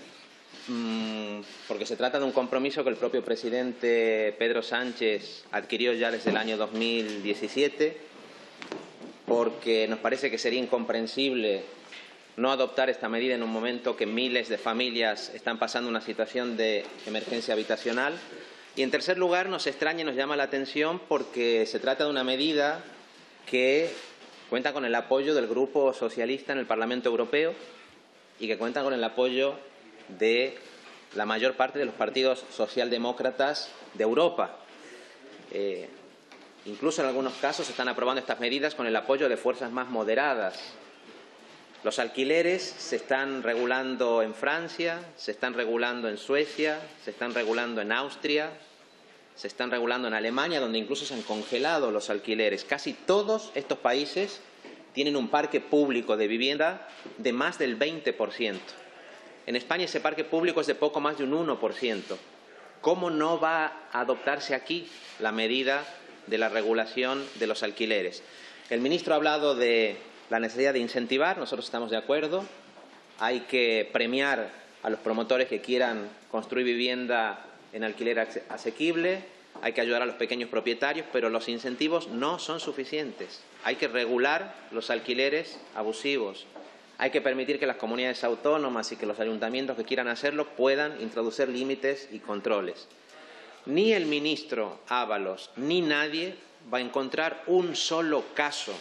porque se trata de un compromiso que el propio presidente Pedro Sánchez adquirió ya desde el año 2017, porque nos parece que sería incomprensible no adoptar esta medida en un momento que miles de familias están pasando una situación de emergencia habitacional. Y, en tercer lugar, nos extraña y nos llama la atención porque se trata de una medida que cuenta con el apoyo del Grupo Socialista en el Parlamento Europeo y que cuenta con el apoyo de la mayor parte de los partidos socialdemócratas de Europa. Incluso en algunos casos se están aprobando estas medidas con el apoyo de fuerzas más moderadas. Los alquileres se están regulando en Francia, se están regulando en Suecia, se están regulando en Austria, se están regulando en Alemania, donde incluso se han congelado los alquileres. Casi todos estos países tienen un parque público de vivienda de más del 20%. En España ese parque público es de poco más de un 1%. ¿Cómo no va a adoptarse aquí la medida de la regulación de los alquileres? El ministro ha hablado de la necesidad de incentivar, nosotros estamos de acuerdo. Hay que premiar a los promotores que quieran construir vivienda en alquiler asequible, hay que ayudar a los pequeños propietarios, pero los incentivos no son suficientes. Hay que regular los alquileres abusivos. Hay que permitir que las comunidades autónomas y que los ayuntamientos que quieran hacerlo puedan introducir límites y controles. Ni el ministro Ábalos ni nadie va a encontrar un solo caso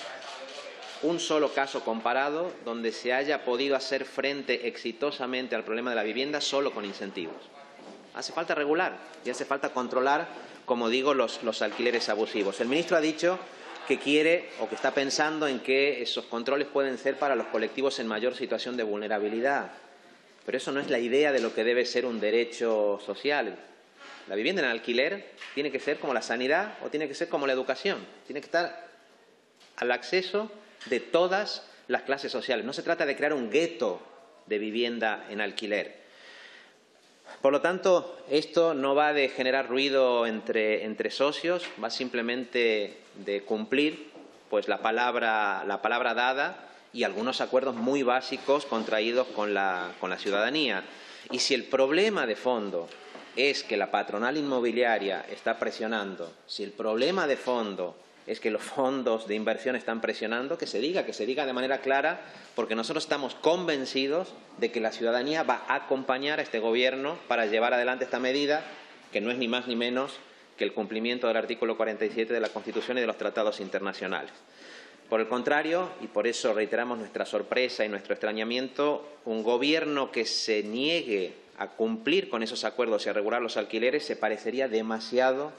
comparado donde se haya podido hacer frente exitosamente al problema de la vivienda solo con incentivos. Hace falta regular y hace falta controlar, como digo, los alquileres abusivos. El ministro ha dicho que quiere o que está pensando en que esos controles pueden ser para los colectivos en mayor situación de vulnerabilidad. Pero eso no es la idea de lo que debe ser un derecho social. La vivienda en alquiler tiene que ser como la sanidad o tiene que ser como la educación. Tiene que estar al acceso de todas las clases sociales. No se trata de crear un gueto de vivienda en alquiler. Por lo tanto, esto no va de generar ruido entre socios, va simplemente de cumplir pues, la palabra dada y algunos acuerdos muy básicos contraídos con la ciudadanía. Y si el problema de fondo es que la patronal inmobiliaria está presionando, si el problema de fondo es que los fondos de inversión están presionando, que se diga de manera clara, porque nosotros estamos convencidos de que la ciudadanía va a acompañar a este Gobierno para llevar adelante esta medida, que no es ni más ni menos que el cumplimiento del artículo 47 de la Constitución y de los tratados internacionales. Por el contrario, y por eso reiteramos nuestra sorpresa y nuestro extrañamiento, un Gobierno que se niegue a cumplir con esos acuerdos y a regular los alquileres se parecería demasiado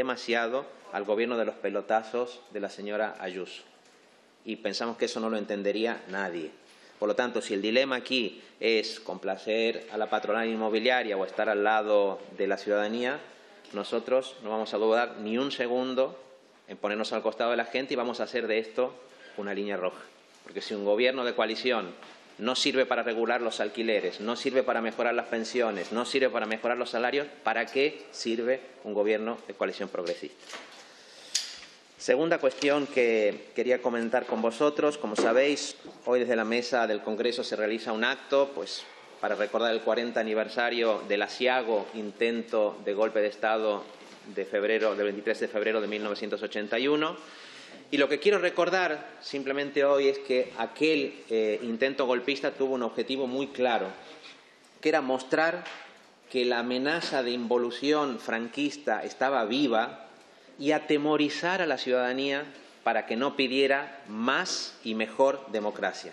al Gobierno de los pelotazos de la señora Ayuso. Y pensamos que eso no lo entendería nadie. Por lo tanto, si el dilema aquí es complacer a la patronal inmobiliaria o estar al lado de la ciudadanía, nosotros no vamos a dudar ni un segundo en ponernos al costado de la gente y vamos a hacer de esto una línea roja. Porque si un Gobierno de coalición no sirve para regular los alquileres, no sirve para mejorar las pensiones, no sirve para mejorar los salarios, ¿para qué sirve un Gobierno de coalición progresista? Segunda cuestión que quería comentar con vosotros. Como sabéis, hoy desde la mesa del Congreso se realiza un acto para recordar el 40 aniversario del aciago intento de golpe de Estado del 23 de febrero de 1981. Y lo que quiero recordar simplemente hoy es que aquel intento golpista tuvo un objetivo muy claro, que era mostrar que la amenaza de involución franquista estaba viva y atemorizar a la ciudadanía para que no pidiera más y mejor democracia.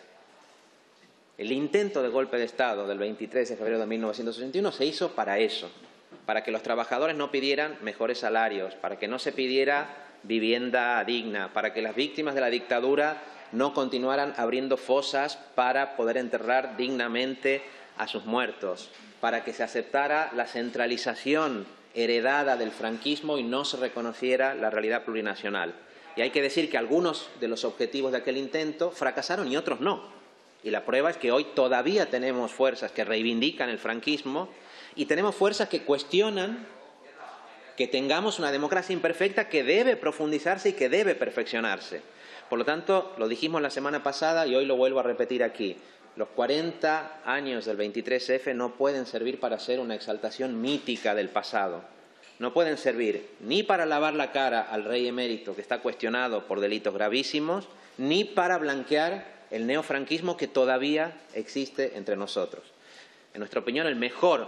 El intento de golpe de Estado del 23 de febrero de 1981 se hizo para eso, para que los trabajadores no pidieran mejores salarios, para que no se pidiera vivienda digna, para que las víctimas de la dictadura no continuaran abriendo fosas para poder enterrar dignamente a sus muertos, para que se aceptara la centralización heredada del franquismo y no se reconociera la realidad plurinacional. Y hay que decir que algunos de los objetivos de aquel intento fracasaron y otros no. Y la prueba es que hoy todavía tenemos fuerzas que reivindican el franquismo y tenemos fuerzas que cuestionan que tengamos una democracia imperfecta que debe profundizarse y que debe perfeccionarse. Por lo tanto, lo dijimos la semana pasada y hoy lo vuelvo a repetir aquí. Los 40 años del 23F no pueden servir para ser una exaltación mítica del pasado. No pueden servir ni para lavar la cara al rey emérito que está cuestionado por delitos gravísimos, ni para blanquear el neofranquismo que todavía existe entre nosotros. En nuestra opinión, el mejor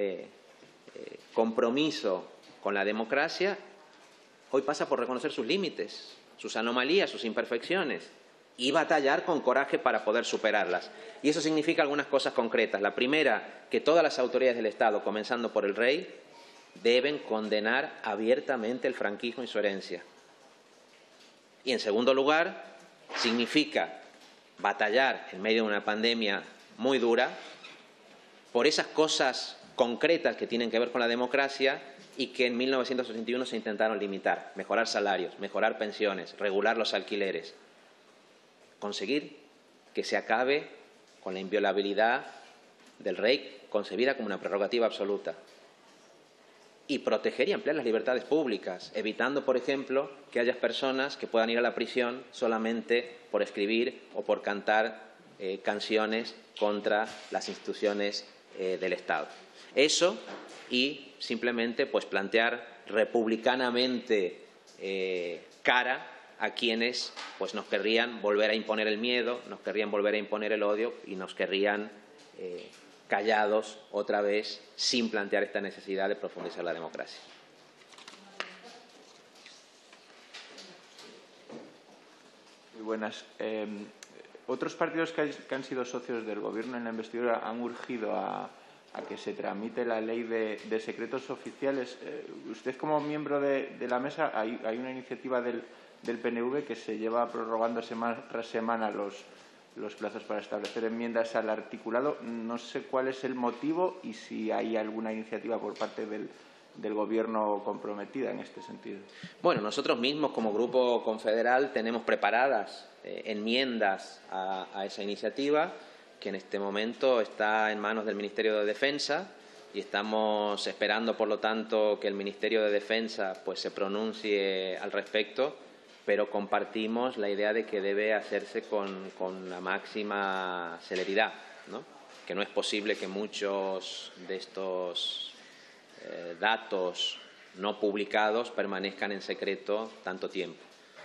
compromiso con la democracia hoy pasa por reconocer sus límites, sus anomalías, sus imperfecciones y batallar con coraje para poder superarlas. Y eso significa algunas cosas concretas. La primera, que todas las autoridades del Estado, comenzando por el rey, deben condenar abiertamente el franquismo y su herencia. Y, en segundo lugar, significa batallar en medio de una pandemia muy dura por esas cosas concretas que tienen que ver con la democracia y que en 1981 se intentaron limitar: mejorar salarios, mejorar pensiones, regular los alquileres, conseguir que se acabe con la inviolabilidad del rey concebida como una prerrogativa absoluta y proteger y ampliar las libertades públicas, evitando, por ejemplo, que haya personas que puedan ir a la prisión solamente por escribir o por cantar canciones contra las instituciones del Estado. Eso y simplemente pues plantear republicanamente cara a quienes pues nos querrían volver a imponer el miedo, nos querrían volver a imponer el odio y nos querrían callados otra vez sin plantear esta necesidad de profundizar la democracia. Muy buenas. Otros partidos que han sido socios del Gobierno en la investidura han urgido a que se tramite la ley de secretos oficiales. Usted, como miembro de la mesa, hay una iniciativa del PNV que se lleva prorrogando semana tras semana los plazos para establecer enmiendas al articulado. No sé cuál es el motivo y si hay alguna iniciativa por parte del Gobierno comprometida en este sentido. Bueno, nosotros mismos como Grupo Confederal tenemos preparadas enmiendas a esa iniciativa, que en este momento está en manos del Ministerio de Defensa y estamos esperando, por lo tanto, que el Ministerio de Defensa pues se pronuncie al respecto, pero compartimos la idea de que debe hacerse con la máxima celeridad, ¿no? Que no es posible que muchos de estos datos no publicados permanezcan en secreto tanto tiempo.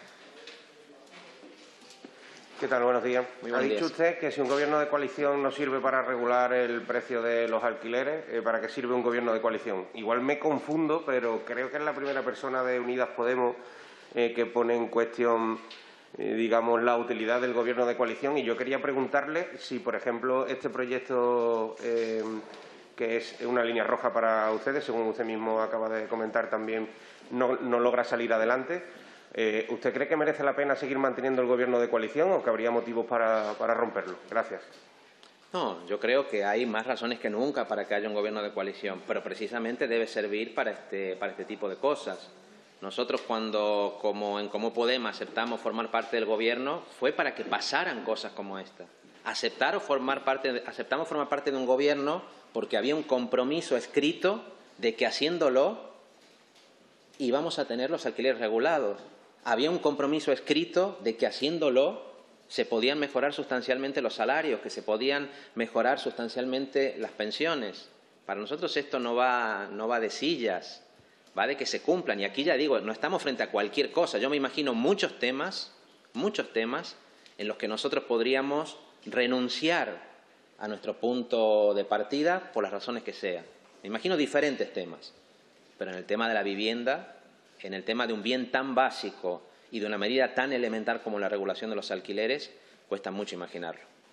¿Qué tal? Buenos días. Muy buenos días. Ha dicho usted que si un gobierno de coalición no sirve para regular el precio de los alquileres, ¿para qué sirve un gobierno de coalición? Igual me confundo, pero creo que es la primera persona de Unidas Podemos que pone en cuestión, digamos, la utilidad del gobierno de coalición. Y yo quería preguntarle si, por ejemplo, este proyecto, que es una línea roja para ustedes, según usted mismo acaba de comentar también, no logra salir adelante. ¿Usted cree que merece la pena seguir manteniendo el gobierno de coalición o que habría motivos para romperlo? Gracias. No, yo creo que hay más razones que nunca para que haya un gobierno de coalición, pero precisamente debe servir para este tipo de cosas. Nosotros cuando, como en Comú Podem, aceptamos formar parte del gobierno, fue para que pasaran cosas como esta. Aceptamos formar parte de un gobierno porque había un compromiso escrito de que haciéndolo íbamos a tener los alquileres regulados. Había un compromiso escrito de que haciéndolo se podían mejorar sustancialmente los salarios, que se podían mejorar sustancialmente las pensiones. Para nosotros esto no va de sillas, va de que se cumplan. Y aquí ya digo, no estamos frente a cualquier cosa. Yo me imagino muchos temas en los que nosotros podríamos renunciar a nuestro punto de partida por las razones que sean. Me imagino diferentes temas, pero en el tema de la vivienda, en el tema de un bien tan básico y de una medida tan elemental como la regulación de los alquileres, cuesta mucho imaginarlo.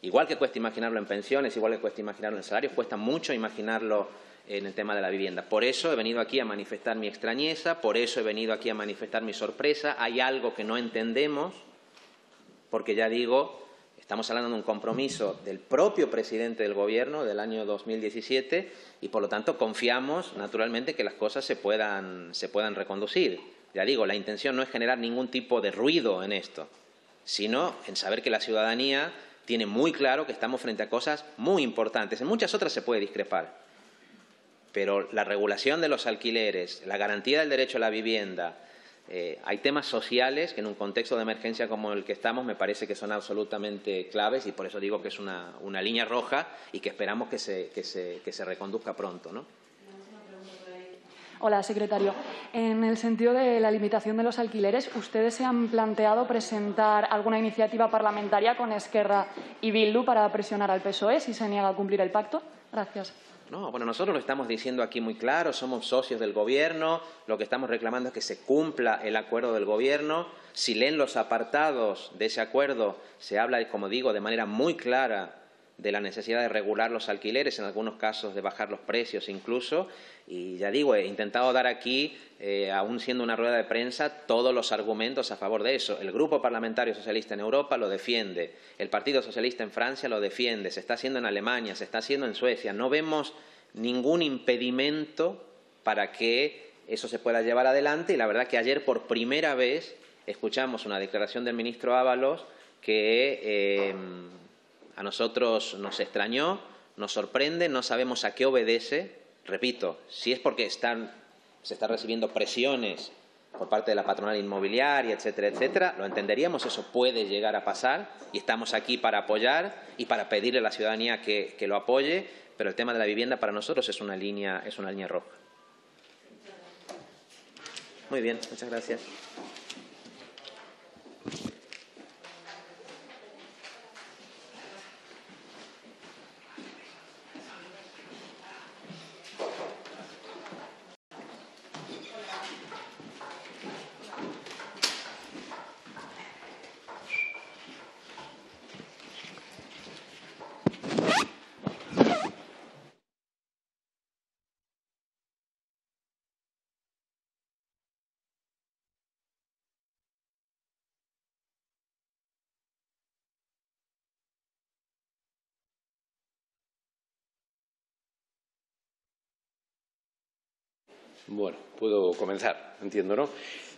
Igual que cuesta imaginarlo en pensiones, igual que cuesta imaginarlo en salarios, cuesta mucho imaginarlo en el tema de la vivienda. Por eso he venido aquí a manifestar mi extrañeza, por eso he venido aquí a manifestar mi sorpresa. Hay algo que no entendemos, porque ya digo, estamos hablando de un compromiso del propio presidente del Gobierno del año 2017 y, por lo tanto, confiamos, naturalmente, que las cosas se puedan reconducir. Ya digo, la intención no es generar ningún tipo de ruido en esto, sino en saber que la ciudadanía tiene muy claro que estamos frente a cosas muy importantes. En muchas otras se puede discrepar, pero la regulación de los alquileres, la garantía del derecho a la vivienda, hay temas sociales que en un contexto de emergencia como el que estamos me parece que son absolutamente claves y por eso digo que es una línea roja y que esperamos que se reconduzca pronto, ¿no? Hola, secretario. En el sentido de la limitación de los alquileres, ¿ustedes se han planteado presentar alguna iniciativa parlamentaria con Esquerra y Bildu para presionar al PSOE si se niega a cumplir el pacto? Gracias. No, bueno, nosotros lo estamos diciendo aquí muy claro, somos socios del Gobierno, lo que estamos reclamando es que se cumpla el acuerdo del Gobierno. Si leen los apartados de ese acuerdo, se habla, como digo, de manera muy clara de la necesidad de regular los alquileres, en algunos casos de bajar los precios incluso, y ya digo, he intentado dar aquí, aún siendo una rueda de prensa, todos los argumentos a favor de eso. El Grupo Parlamentario Socialista en Europa lo defiende, el Partido Socialista en Francia lo defiende, se está haciendo en Alemania, se está haciendo en Suecia. No vemos ningún impedimento para que eso se pueda llevar adelante y la verdad que ayer por primera vez escuchamos una declaración del ministro Ábalos que a nosotros nos extrañó, nos sorprende, no sabemos a qué obedece. Repito, si es porque se están recibiendo presiones por parte de la patronal inmobiliaria, etcétera, etcétera, lo entenderíamos, eso puede llegar a pasar y estamos aquí para apoyar y para pedirle a la ciudadanía que lo apoye, pero el tema de la vivienda para nosotros es una línea roja. Muy bien, muchas gracias. Bueno, puedo comenzar, entiendo, ¿no?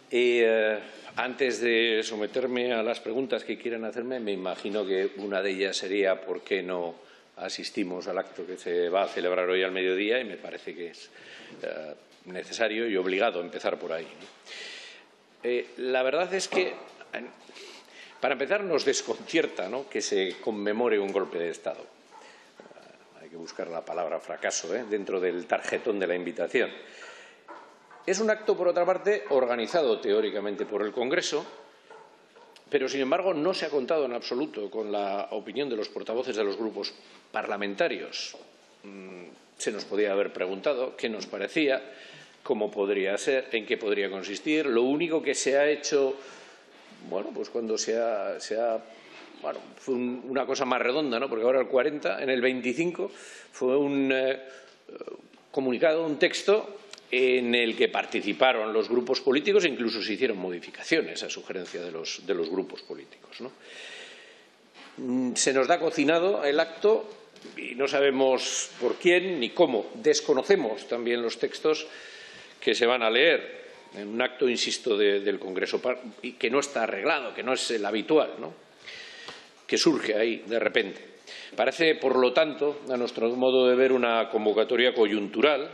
Antes de someterme a las preguntas que quieran hacerme, me imagino que una de ellas sería por qué no asistimos al acto que se va a celebrar hoy al mediodía, y me parece que es necesario y obligado empezar por ahí, ¿no? La verdad es que, para empezar, nos desconcierta, ¿no?, que se conmemore un golpe de Estado. Hay que buscar la palabra fracaso dentro del tarjetón de la invitación. Es un acto, por otra parte, organizado teóricamente por el Congreso, pero, sin embargo, no se ha contado en absoluto con la opinión de los portavoces de los grupos parlamentarios. Se nos podía haber preguntado qué nos parecía, cómo podría ser, en qué podría consistir. Lo único que se ha hecho, bueno, pues cuando bueno, fue una cosa más redonda, ¿no?, porque ahora el 40, en el 25, fue un comunicado, un texto en el que participaron los grupos políticos e incluso se hicieron modificaciones a sugerencia de los grupos políticos, ¿no? Se nos da cocinado el acto y no sabemos por quién ni cómo. Desconocemos también los textos que se van a leer en un acto, insisto, del Congreso, y que no está arreglado, que no es el habitual, ¿no?, que surge ahí de repente. Parece, por lo tanto, a nuestro modo de ver, una convocatoria coyuntural.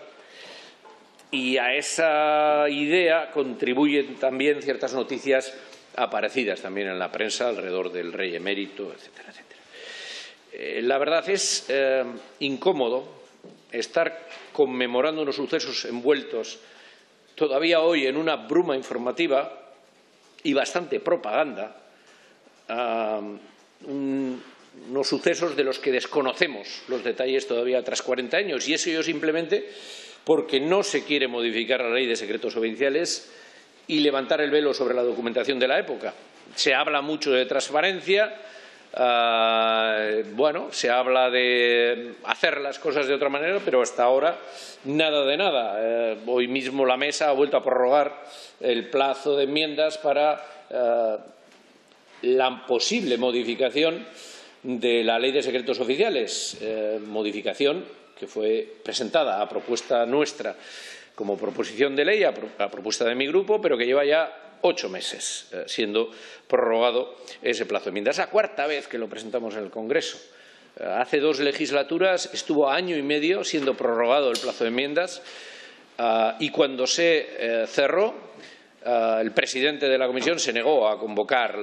Y a esa idea contribuyen también ciertas noticias aparecidas también en la prensa alrededor del rey emérito, etcétera, etcétera. La verdad es incómodo estar conmemorando unos sucesos envueltos todavía hoy en una bruma informativa y bastante propaganda, unos sucesos de los que desconocemos los detalles todavía tras 40 años, y eso yo simplemente porque no se quiere modificar la Ley de Secretos Oficiales y levantar el velo sobre la documentación de la época. Se habla mucho de transparencia, Bueno, se habla de hacer las cosas de otra manera, pero hasta ahora nada de nada. Hoy mismo la mesa ha vuelto a prorrogar el plazo de enmiendas para la posible modificación de la Ley de Secretos Oficiales, modificación que fue presentada a propuesta nuestra como proposición de ley, a propuesta de mi grupo, pero que lleva ya 8 meses siendo prorrogado ese plazo de enmiendas. Es la cuarta vez que lo presentamos en el Congreso. Hace 2 legislaturas estuvo año y medio siendo prorrogado el plazo de enmiendas y cuando se cerró, el presidente de la Comisión se negó a convocar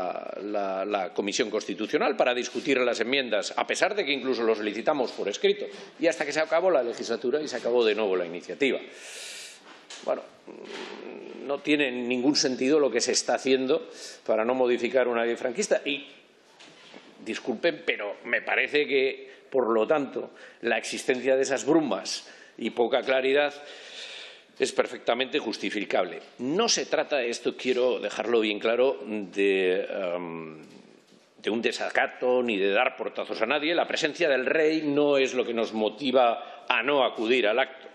la Comisión Constitucional para discutir las enmiendas, a pesar de que incluso lo solicitamos por escrito, y hasta que se acabó la legislatura y se acabó de nuevo la iniciativa. Bueno, no tiene ningún sentido lo que se está haciendo para no modificar una ley franquista y, disculpen, pero me parece que, por lo tanto, la existencia de esas brumas y poca claridad es perfectamente justificable. No se trata, esto quiero dejarlo bien claro, de un desacato ni de dar portazos a nadie. La presencia del rey no es lo que nos motiva a no acudir al acto.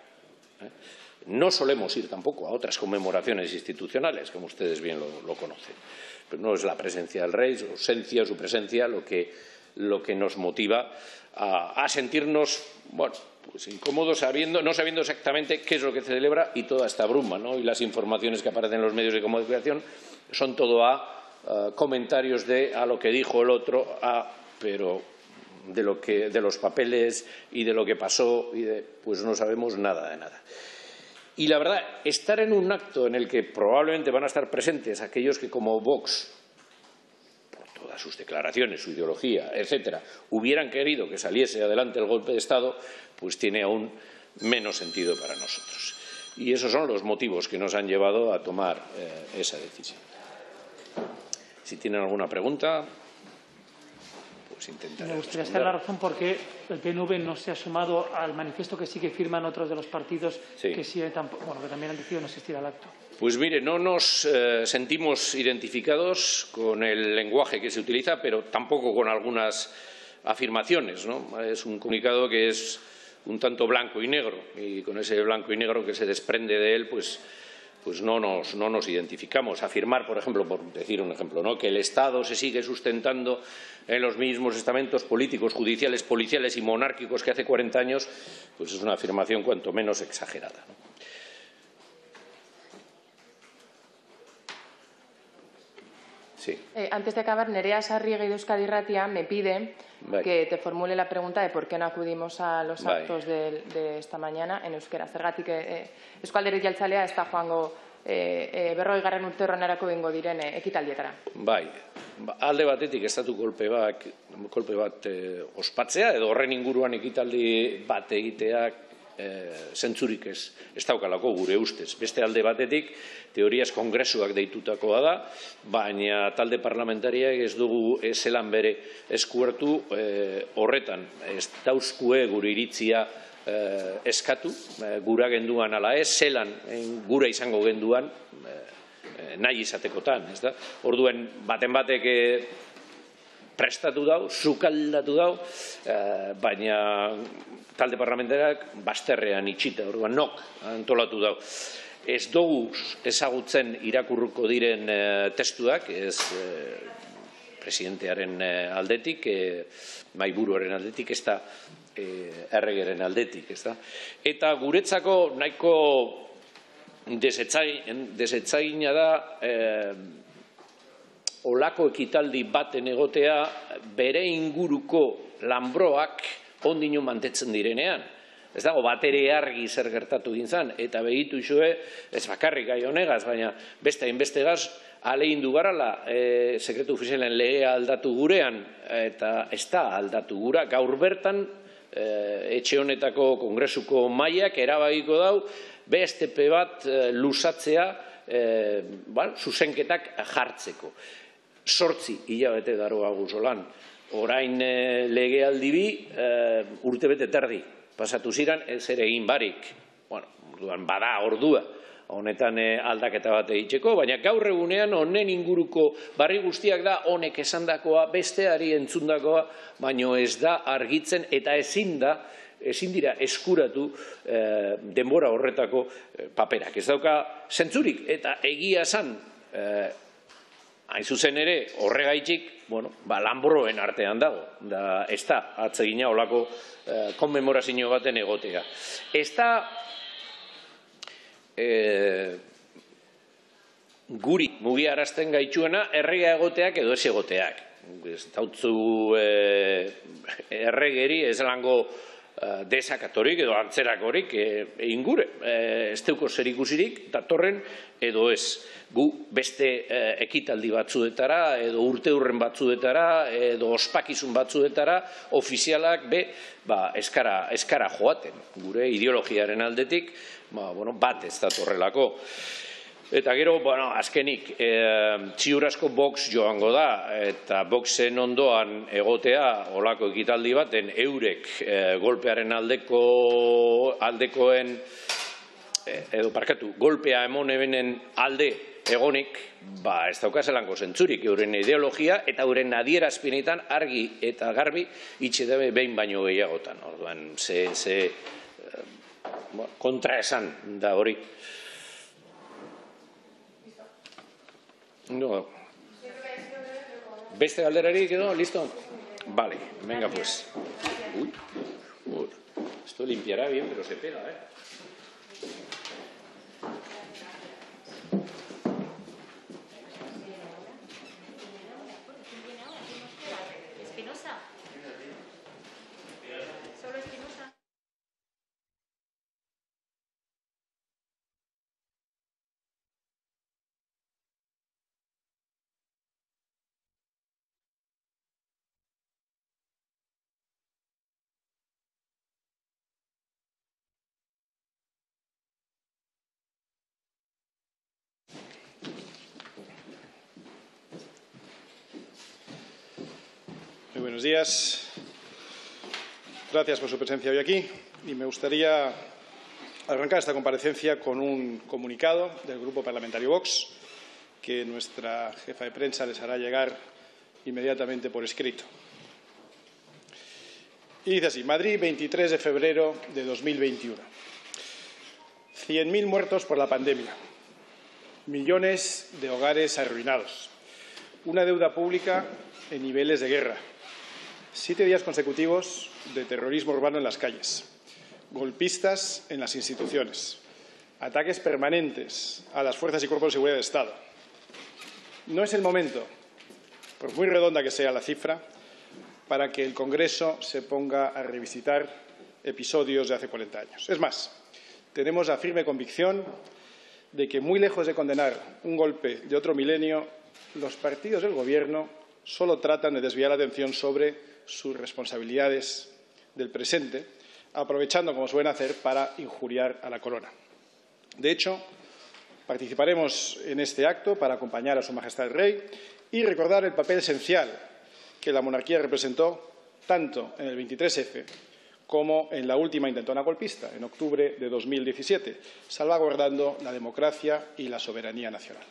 No solemos ir tampoco a otras conmemoraciones institucionales, como ustedes bien lo conocen. Pero no es la presencia del rey, su ausencia, su presencia, lo que nos motiva a sentirnos, bueno, pues incómodos, no sabiendo exactamente qué es lo que se celebra y toda esta bruma, ¿no? Y las informaciones que aparecen en los medios de comunicación son todo comentarios de a lo que dijo el otro, pero de los papeles y de lo que pasó, pues no sabemos nada de nada. Y la verdad, estar en un acto en el que probablemente van a estar presentes aquellos que, como Vox, todas sus declaraciones, su ideología, etcétera, hubieran querido que saliese adelante el golpe de Estado, pues tiene aún menos sentido para nosotros. Y esos son los motivos que nos han llevado a tomar esa decisión. Si tienen alguna pregunta, pues intentaré. Me gustaría saber la razón por qué el PNV no se ha sumado al manifiesto que sí que firman otros de los partidos que también han decidido no asistir al acto. Pues mire, no nos sentimos identificados con el lenguaje que se utiliza, pero tampoco con algunas afirmaciones, ¿no? Es un comunicado que es un tanto blanco y negro, y con ese blanco y negro que se desprende de él, pues no nos identificamos. Afirmar, por ejemplo, por decir un ejemplo, ¿no?, que el Estado se sigue sustentando en los mismos estamentos políticos, judiciales, policiales y monárquicos que hace 40 años, pues es una afirmación cuanto menos exagerada, ¿no? Sí. Antes de acabar, Nerea Sarriegi de Euskadi Irratia me pide que te formule la pregunta de por qué no acudimos a los actos de esta mañana en euskera. Zergatik Eusko Alderdi Jeltzalea ez da joango 40. urteurrenarako egingo diren ekitaldietara. Alde batetik estatu kolpe bat ospatzea edo horren inguruan ekitaldi bat egiteak zentzurik ez daukalako gure ustez. Beste alde batetik, teoriaz kongresuak deitutakoa da, baina talde parlamentariak ez dugu zelan bere eskuertu horretan. Ez dauzkue gure iritzia eskatu, gura genduan ala ez, zelan gura izango genduan nahi izatekotan. Orduen, baten batek prestatu dau, sukaldatu dau, baina talde parlamentariak bazterrean itxita, orduan nok antolatu dau. Ez dugu ezagutzen irakurruko diren testuak, ez presidentearen aldetik, mahaiburuaren aldetik, ez da erregeren aldetik, ez da. Eta guretzako nahiko desetzaina da olako ekitaldi baten egotea bere inguruko lanbroak ondino mantetzen direnean. Ez dago batere argi zer gertatu gintzan, eta begitu izue, ez bakarrik gai honegaz, baina beste hainbestegaz, alegin du garala, sekretu ofizialen legea aldatu gurean, eta ez da aldatu gura, gaur bertan, etxe honetako kongresuko mailak erabakiko dau, BSTP bat luzatzea, zuzenketak jartzeko. 8 hilabete daroagu solan. Orain legealdi bi urtebete terdi pasatu ziren, ez ere egin barik. Bada ordua. honetan aldaketa bat egiteko, baina gaur egunean honen inguruko barri guztiak da honek esandakoa, besteari entzundakoa, baino ez da argitzen eta ezin dira eskuratu denbora horretako paperak. Ez dauka zentzurik eta egia esan, hain zuzen ere horregaitik, lanbroen artean dago, da ez da atsegina olako konmemorazio baten egotea. Ez da guri mugiarazten gaitzuena errega egoteak edo ez egoteak. Ez dautzu erregeri ez lango desakatorik edo antzerakorik egin gure. Ez deuko zer ikusirik datorren edo ez. Gu beste ekitaldi batzuetara edo urteurren batzuetara edo ospakizun batzuetara ofizialak eskara joaten. Gure ideologiaren aldetik bat ez datorrelako. Eta gero, azkenik, ziur asko Vox joango da, eta Voxen ondoan egotea olako ekitaldi baten eurek golpearen aldekoen, edo parkatu, golpea emonebenen alde egonik, ez dauka zelango zentzurik, euren ideologia eta euren adierazpinetan argi eta garbi itxe dabe behin baino gehiagotan. Orduan, kontraesan da hori. No. ¿Beste galderarik edo? ¿Listo? Vale, venga pues. Uy, esto limpiará bien, pero se pega, Espinosa. Solo Espinosa. Muy buenos días. Gracias por su presencia hoy aquí. Y me gustaría arrancar esta comparecencia con un comunicado del Grupo Parlamentario Vox que nuestra jefa de prensa les hará llegar inmediatamente por escrito. Y dice así: Madrid, 23 de febrero de 2021. 100.000 muertos por la pandemia. Millones de hogares arruinados. Una deuda pública en niveles de guerra. 7 días consecutivos de terrorismo urbano en las calles. Golpistas en las instituciones. Ataques permanentes a las fuerzas y cuerpos de seguridad del Estado. No es el momento, por muy redonda que sea la cifra, para que el Congreso se ponga a revisitar episodios de hace 40 años. Es más, tenemos la firme convicción de que, muy lejos de condenar un golpe de otro milenio, los partidos del Gobierno solo tratan de desviar la atención sobre sus responsabilidades del presente, aprovechando, como suelen hacer, para injuriar a la corona. De hecho, participaremos en este acto para acompañar a Su Majestad el Rey y recordar el papel esencial que la monarquía representó tanto en el 23F como en la última intentona golpista, en octubre de 2017, salvaguardando la democracia y la soberanía nacional.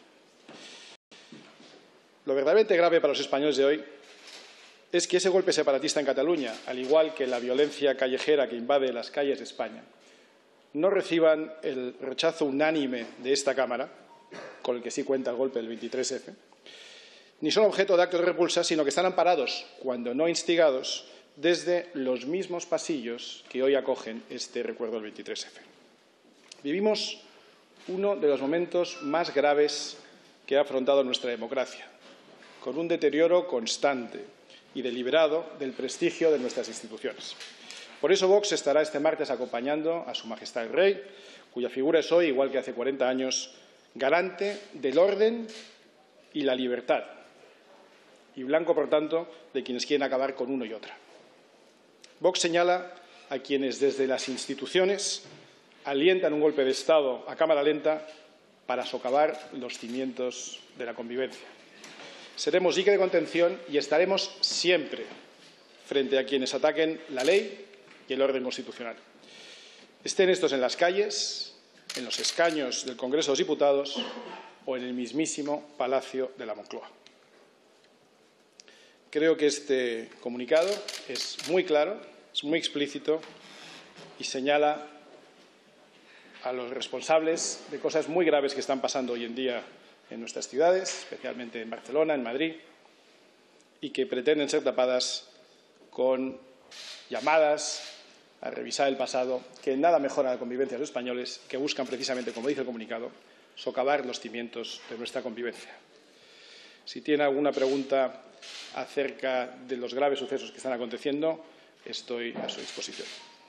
Lo verdaderamente grave para los españoles de hoy es que ese golpe separatista en Cataluña, al igual que la violencia callejera que invade las calles de España, no reciban el rechazo unánime de esta Cámara, con el que sí cuenta el golpe del 23F, ni son objeto de actos de repulsa, sino que están amparados, cuando no instigados, desde los mismos pasillos que hoy acogen este recuerdo del 23F. Vivimos uno de los momentos más graves que ha afrontado nuestra democracia, con un deterioro constante y deliberado del prestigio de nuestras instituciones. Por eso Vox estará este martes acompañando a Su Majestad el Rey, cuya figura es hoy, igual que hace 40 años, garante del orden y la libertad, y blanco, por tanto, de quienes quieren acabar con uno y otra. Vox señala a quienes desde las instituciones alientan un golpe de Estado a cámara lenta para socavar los cimientos de la convivencia. Seremos dique de contención y estaremos siempre frente a quienes ataquen la ley y el orden constitucional. Estén estos en las calles, en los escaños del Congreso de los Diputados o en el mismísimo Palacio de la Moncloa. Creo que este comunicado es muy claro, es muy explícito y señala a los responsables de cosas muy graves que están pasando hoy en día en nuestras ciudades, especialmente en Barcelona, en Madrid, y que pretenden ser tapadas con llamadas a revisar el pasado, que en nada mejoran la convivencia de los españoles, que buscan precisamente, como dice el comunicado, socavar los cimientos de nuestra convivencia. Si tiene alguna pregunta acerca de los graves sucesos que están aconteciendo, estoy a su disposición.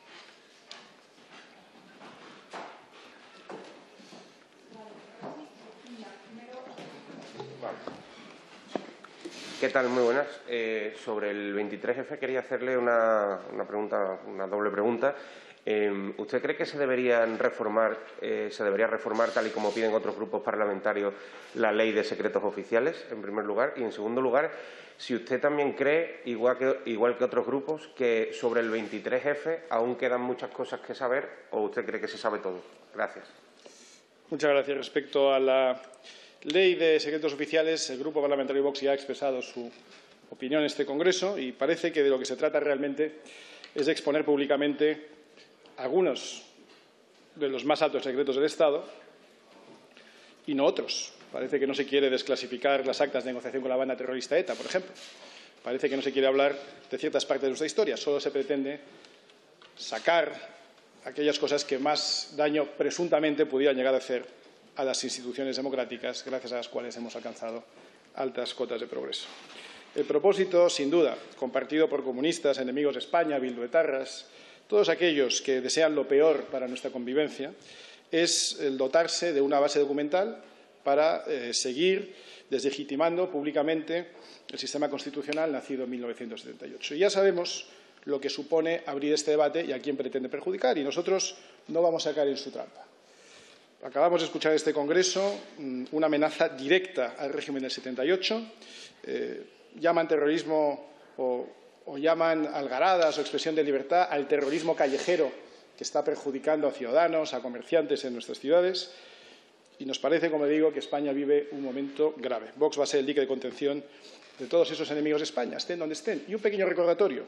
¿Qué tal? Muy buenas. Sobre el 23F quería hacerle una doble pregunta. ¿Usted cree que se debería reformar tal y como piden otros grupos parlamentarios la ley de secretos oficiales, en primer lugar? Y, en segundo lugar, si usted también cree, igual que otros grupos, que sobre el 23F aún quedan muchas cosas que saber, o usted cree que se sabe todo. Gracias. Muchas gracias. Respecto a la Ley de secretos oficiales, el Grupo Parlamentario Vox ya ha expresado su opinión en este Congreso y parece que de lo que se trata realmente es de exponer públicamente algunos de los más altos secretos del Estado y no otros. Parece que no se quiere desclasificar las actas de negociación con la banda terrorista ETA, por ejemplo. Parece que no se quiere hablar de ciertas partes de nuestra historia. Solo se pretende sacar aquellas cosas que más daño presuntamente pudieran llegar a hacer a las instituciones democráticas, gracias a las cuales hemos alcanzado altas cotas de progreso. El propósito, sin duda, compartido por comunistas, enemigos de España, bilduetarras, todos aquellos que desean lo peor para nuestra convivencia, es el dotarse de una base documental para seguir deslegitimando públicamente el sistema constitucional nacido en 1978. Y ya sabemos lo que supone abrir este debate y a quién pretende perjudicar, y nosotros no vamos a caer en su trampa. Acabamos de escuchar en este Congreso una amenaza directa al régimen del 78. Llaman terrorismo o llaman algaradas o expresión de libertad al terrorismo callejero que está perjudicando a ciudadanos, a comerciantes en nuestras ciudades. Y nos parece, como digo, que España vive un momento grave. Vox va a ser el dique de contención de todos esos enemigos de España, estén donde estén. Y un pequeño recordatorio.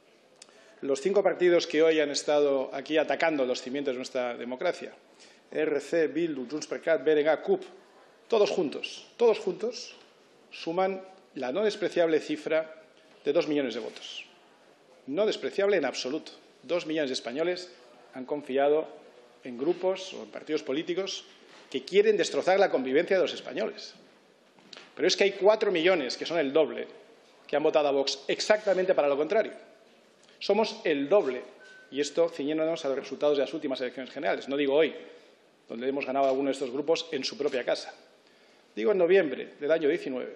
Los 5 partidos que hoy han estado aquí atacando los cimientos de nuestra democracia, RC, Bildu, Junts per Cat, BNG, CUP, todos juntos, suman la no despreciable cifra de 2 millones de votos. No despreciable en absoluto. 2 millones de españoles han confiado en grupos o en partidos políticos que quieren destrozar la convivencia de los españoles. Pero es que hay 4 millones, que son el doble, que han votado a Vox exactamente para lo contrario. Somos el doble, y esto ciñéndonos a los resultados de las últimas elecciones generales. No digo hoy, donde hemos ganado a alguno de estos grupos en su propia casa. Digo en noviembre del año 19.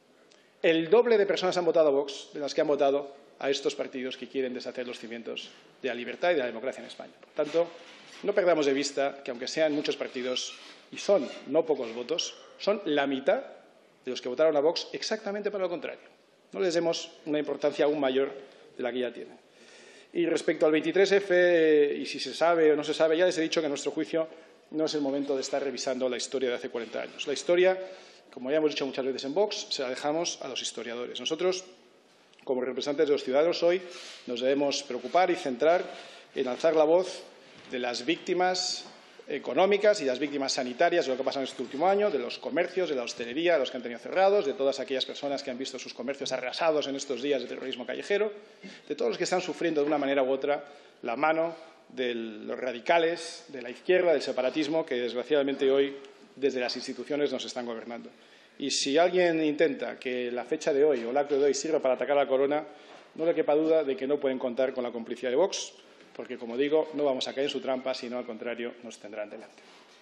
El doble de personas han votado a Vox de las que han votado a estos partidos que quieren deshacer los cimientos de la libertad y de la democracia en España. Por tanto, no perdamos de vista que, aunque sean muchos partidos, y son no pocos votos, son la mitad de los que votaron a Vox exactamente para lo contrario. No les demos una importancia aún mayor de la que ya tienen. Y respecto al 23F, y si se sabe o no se sabe, ya les he dicho que, a nuestro juicio, no es el momento de estar revisando la historia de hace 40 años. La historia, como ya hemos dicho muchas veces en Vox, se la dejamos a los historiadores. Nosotros, como representantes de los ciudadanos, hoy nos debemos preocupar y centrar en alzar la voz de las víctimas económicas y las víctimas sanitarias de lo que ha pasado en este último año, de los comercios, de la hostelería, de los que han tenido cerrados, de todas aquellas personas que han visto sus comercios arrasados en estos días de terrorismo callejero, de todos los que están sufriendo de una manera u otra la mano de los radicales, de la izquierda, del separatismo, que desgraciadamente hoy desde las instituciones nos están gobernando. Y si alguien intenta que la fecha de hoy o el acto de hoy sirva para atacar a la corona, no le quepa duda de que no pueden contar con la complicidad de Vox, porque, como digo, no vamos a caer en su trampa, sino al contrario, nos tendrán delante.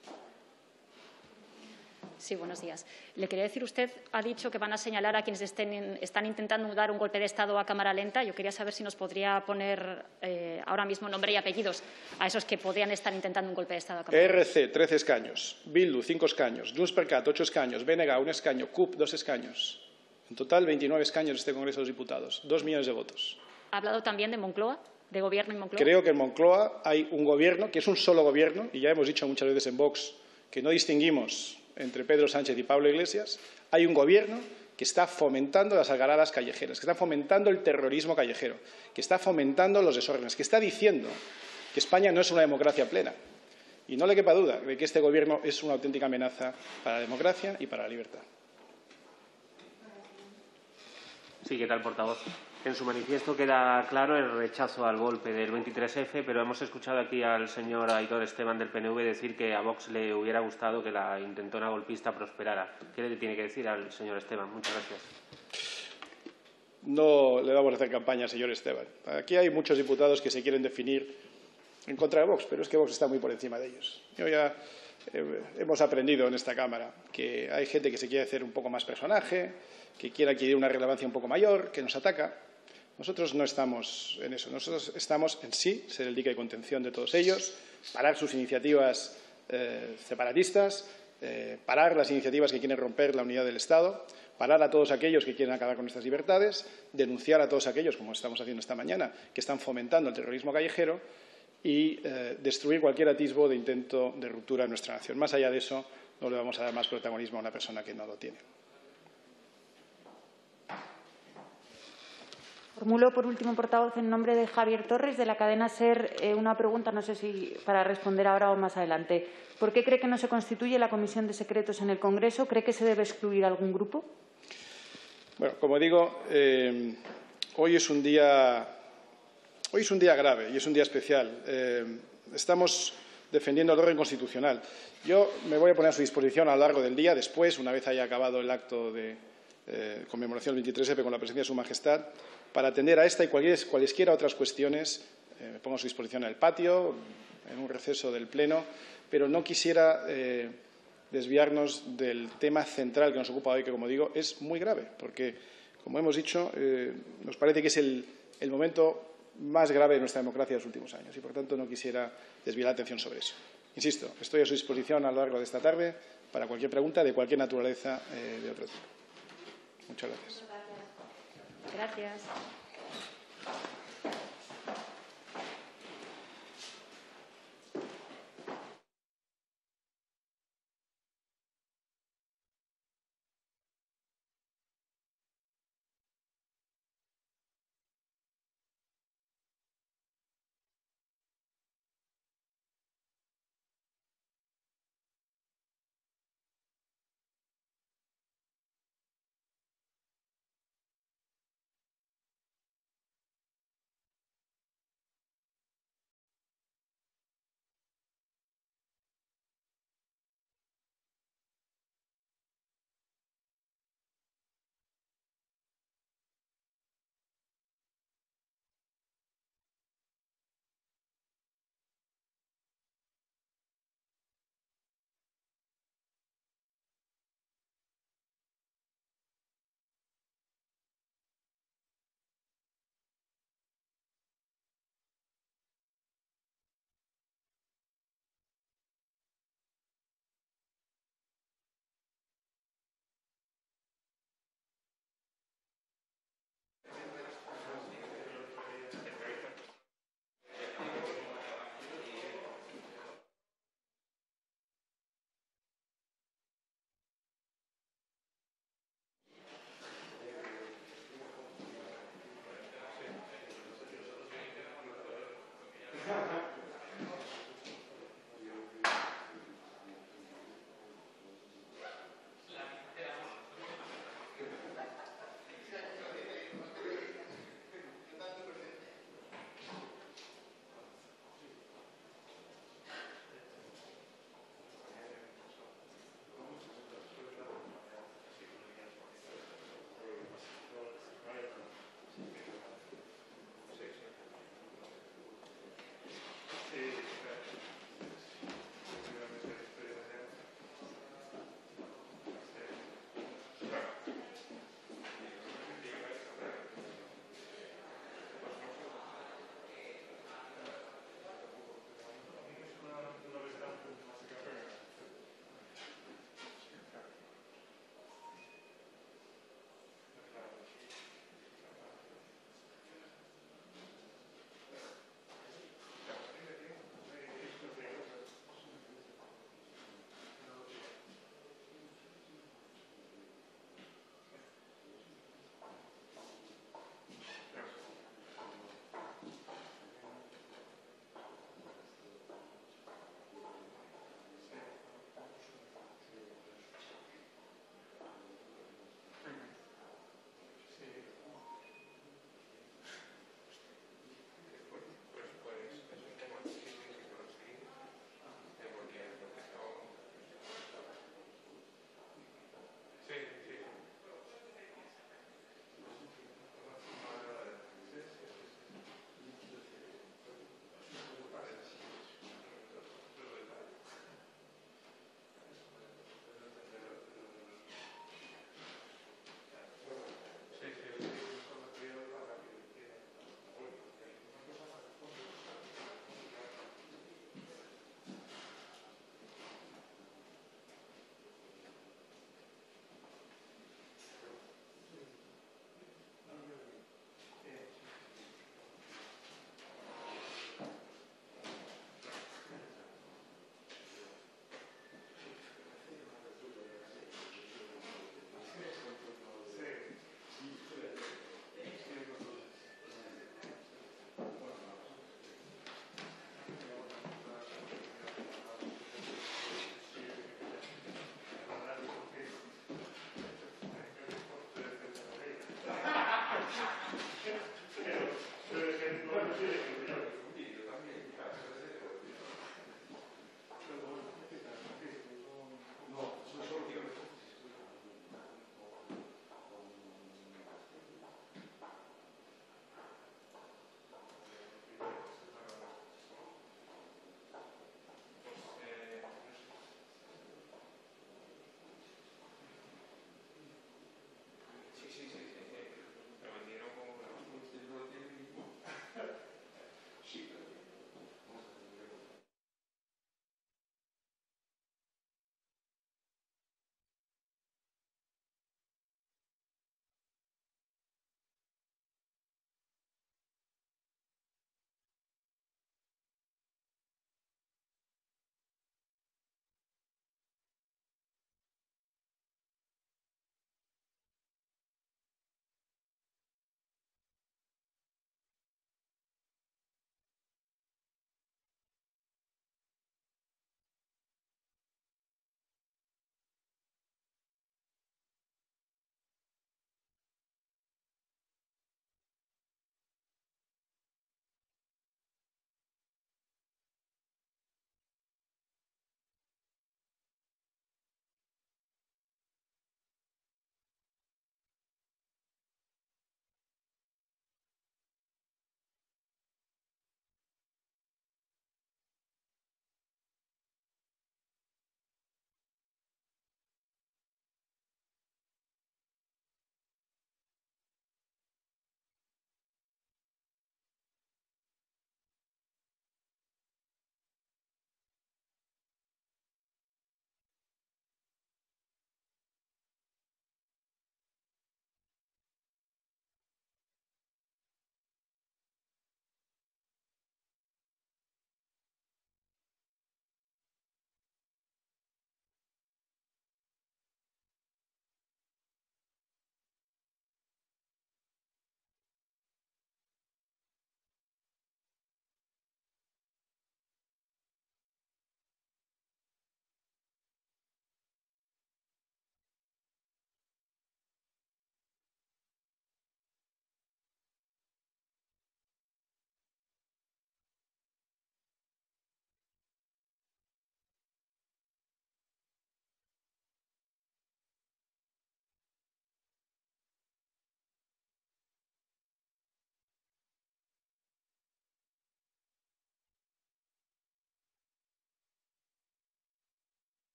Sí, buenos días. Le quería decir, usted ha dicho que van a señalar a quienes están intentando dar un golpe de Estado a cámara lenta. Yo quería saber si nos podría poner ahora mismo nombre y apellidos a esos que podrían estar intentando un golpe de Estado a cámara lenta. RC, 13 escaños. Bildu, 5 escaños. Junts per Cat, 8 escaños. BNG, 1 escaño. CUP, 2 escaños. En total, 29 escaños de este Congreso de los Diputados. 2 millones de votos. ¿Ha hablado también de Moncloa? de gobierno en Moncloa? Creo que en Moncloa hay un gobierno que es un solo gobierno, y ya hemos dicho muchas veces en Vox que no distinguimos entre Pedro Sánchez y Pablo Iglesias. Hay un gobierno que está fomentando las algaradas callejeras, que está fomentando el terrorismo callejero, que está fomentando los desórdenes, que está diciendo que España no es una democracia plena. Y no le quepa duda de que este Gobierno es una auténtica amenaza para la democracia y para la libertad. Sí, ¿qué tal, portavoz? En su manifiesto queda claro el rechazo al golpe del 23F, pero hemos escuchado aquí al señor Aitor Esteban del PNV decir que a Vox le hubiera gustado que la intentona golpista prosperara. ¿Qué le tiene que decir al señor Esteban? Muchas gracias. No le vamos a hacer campaña al señor Esteban. Aquí hay muchos diputados que se quieren definir en contra de Vox, pero es que Vox está muy por encima de ellos. Hemos aprendido en esta Cámara que hay gente que se quiere hacer un poco más personaje, que quiere adquirir una relevancia un poco mayor, que nos ataca. Nosotros no estamos en eso. Nosotros estamos en sí, ser el dique de contención de todos ellos, parar sus iniciativas separatistas, parar las iniciativas que quieren romper la unidad del Estado, parar a todos aquellos que quieren acabar con nuestras libertades, denunciar a todos aquellos, como estamos haciendo esta mañana, que están fomentando el terrorismo callejero y destruir cualquier atisbo de intento de ruptura de nuestra nación. Más allá de eso, no le vamos a dar más protagonismo a una persona que no lo tiene. Formulo, por último, portavoz, en nombre de Javier Torres, de la cadena SER, una pregunta, no sé si para responder ahora o más adelante. ¿Por qué cree que no se constituye la Comisión de Secretos en el Congreso? ¿Cree que se debe excluir algún grupo? Bueno, como digo, hoy es un día grave y es un día especial. Estamos defendiendo el orden constitucional. Yo me voy a poner a su disposición a lo largo del día, después, una vez haya acabado el acto de conmemoración del 23F con la presencia de Su Majestad, para atender a esta y cualesquiera otras cuestiones. Me pongo a su disposición en el patio, en un receso del Pleno, pero no quisiera desviarnos del tema central que nos ocupa hoy, que, como digo, es muy grave, porque, como hemos dicho, nos parece que es el momento más grave de nuestra democracia de los últimos años y, por tanto, no quisiera desviar la atención sobre eso. Insisto, estoy a su disposición a lo largo de esta tarde para cualquier pregunta de cualquier naturaleza de otro tipo. Muchas gracias. Gracias.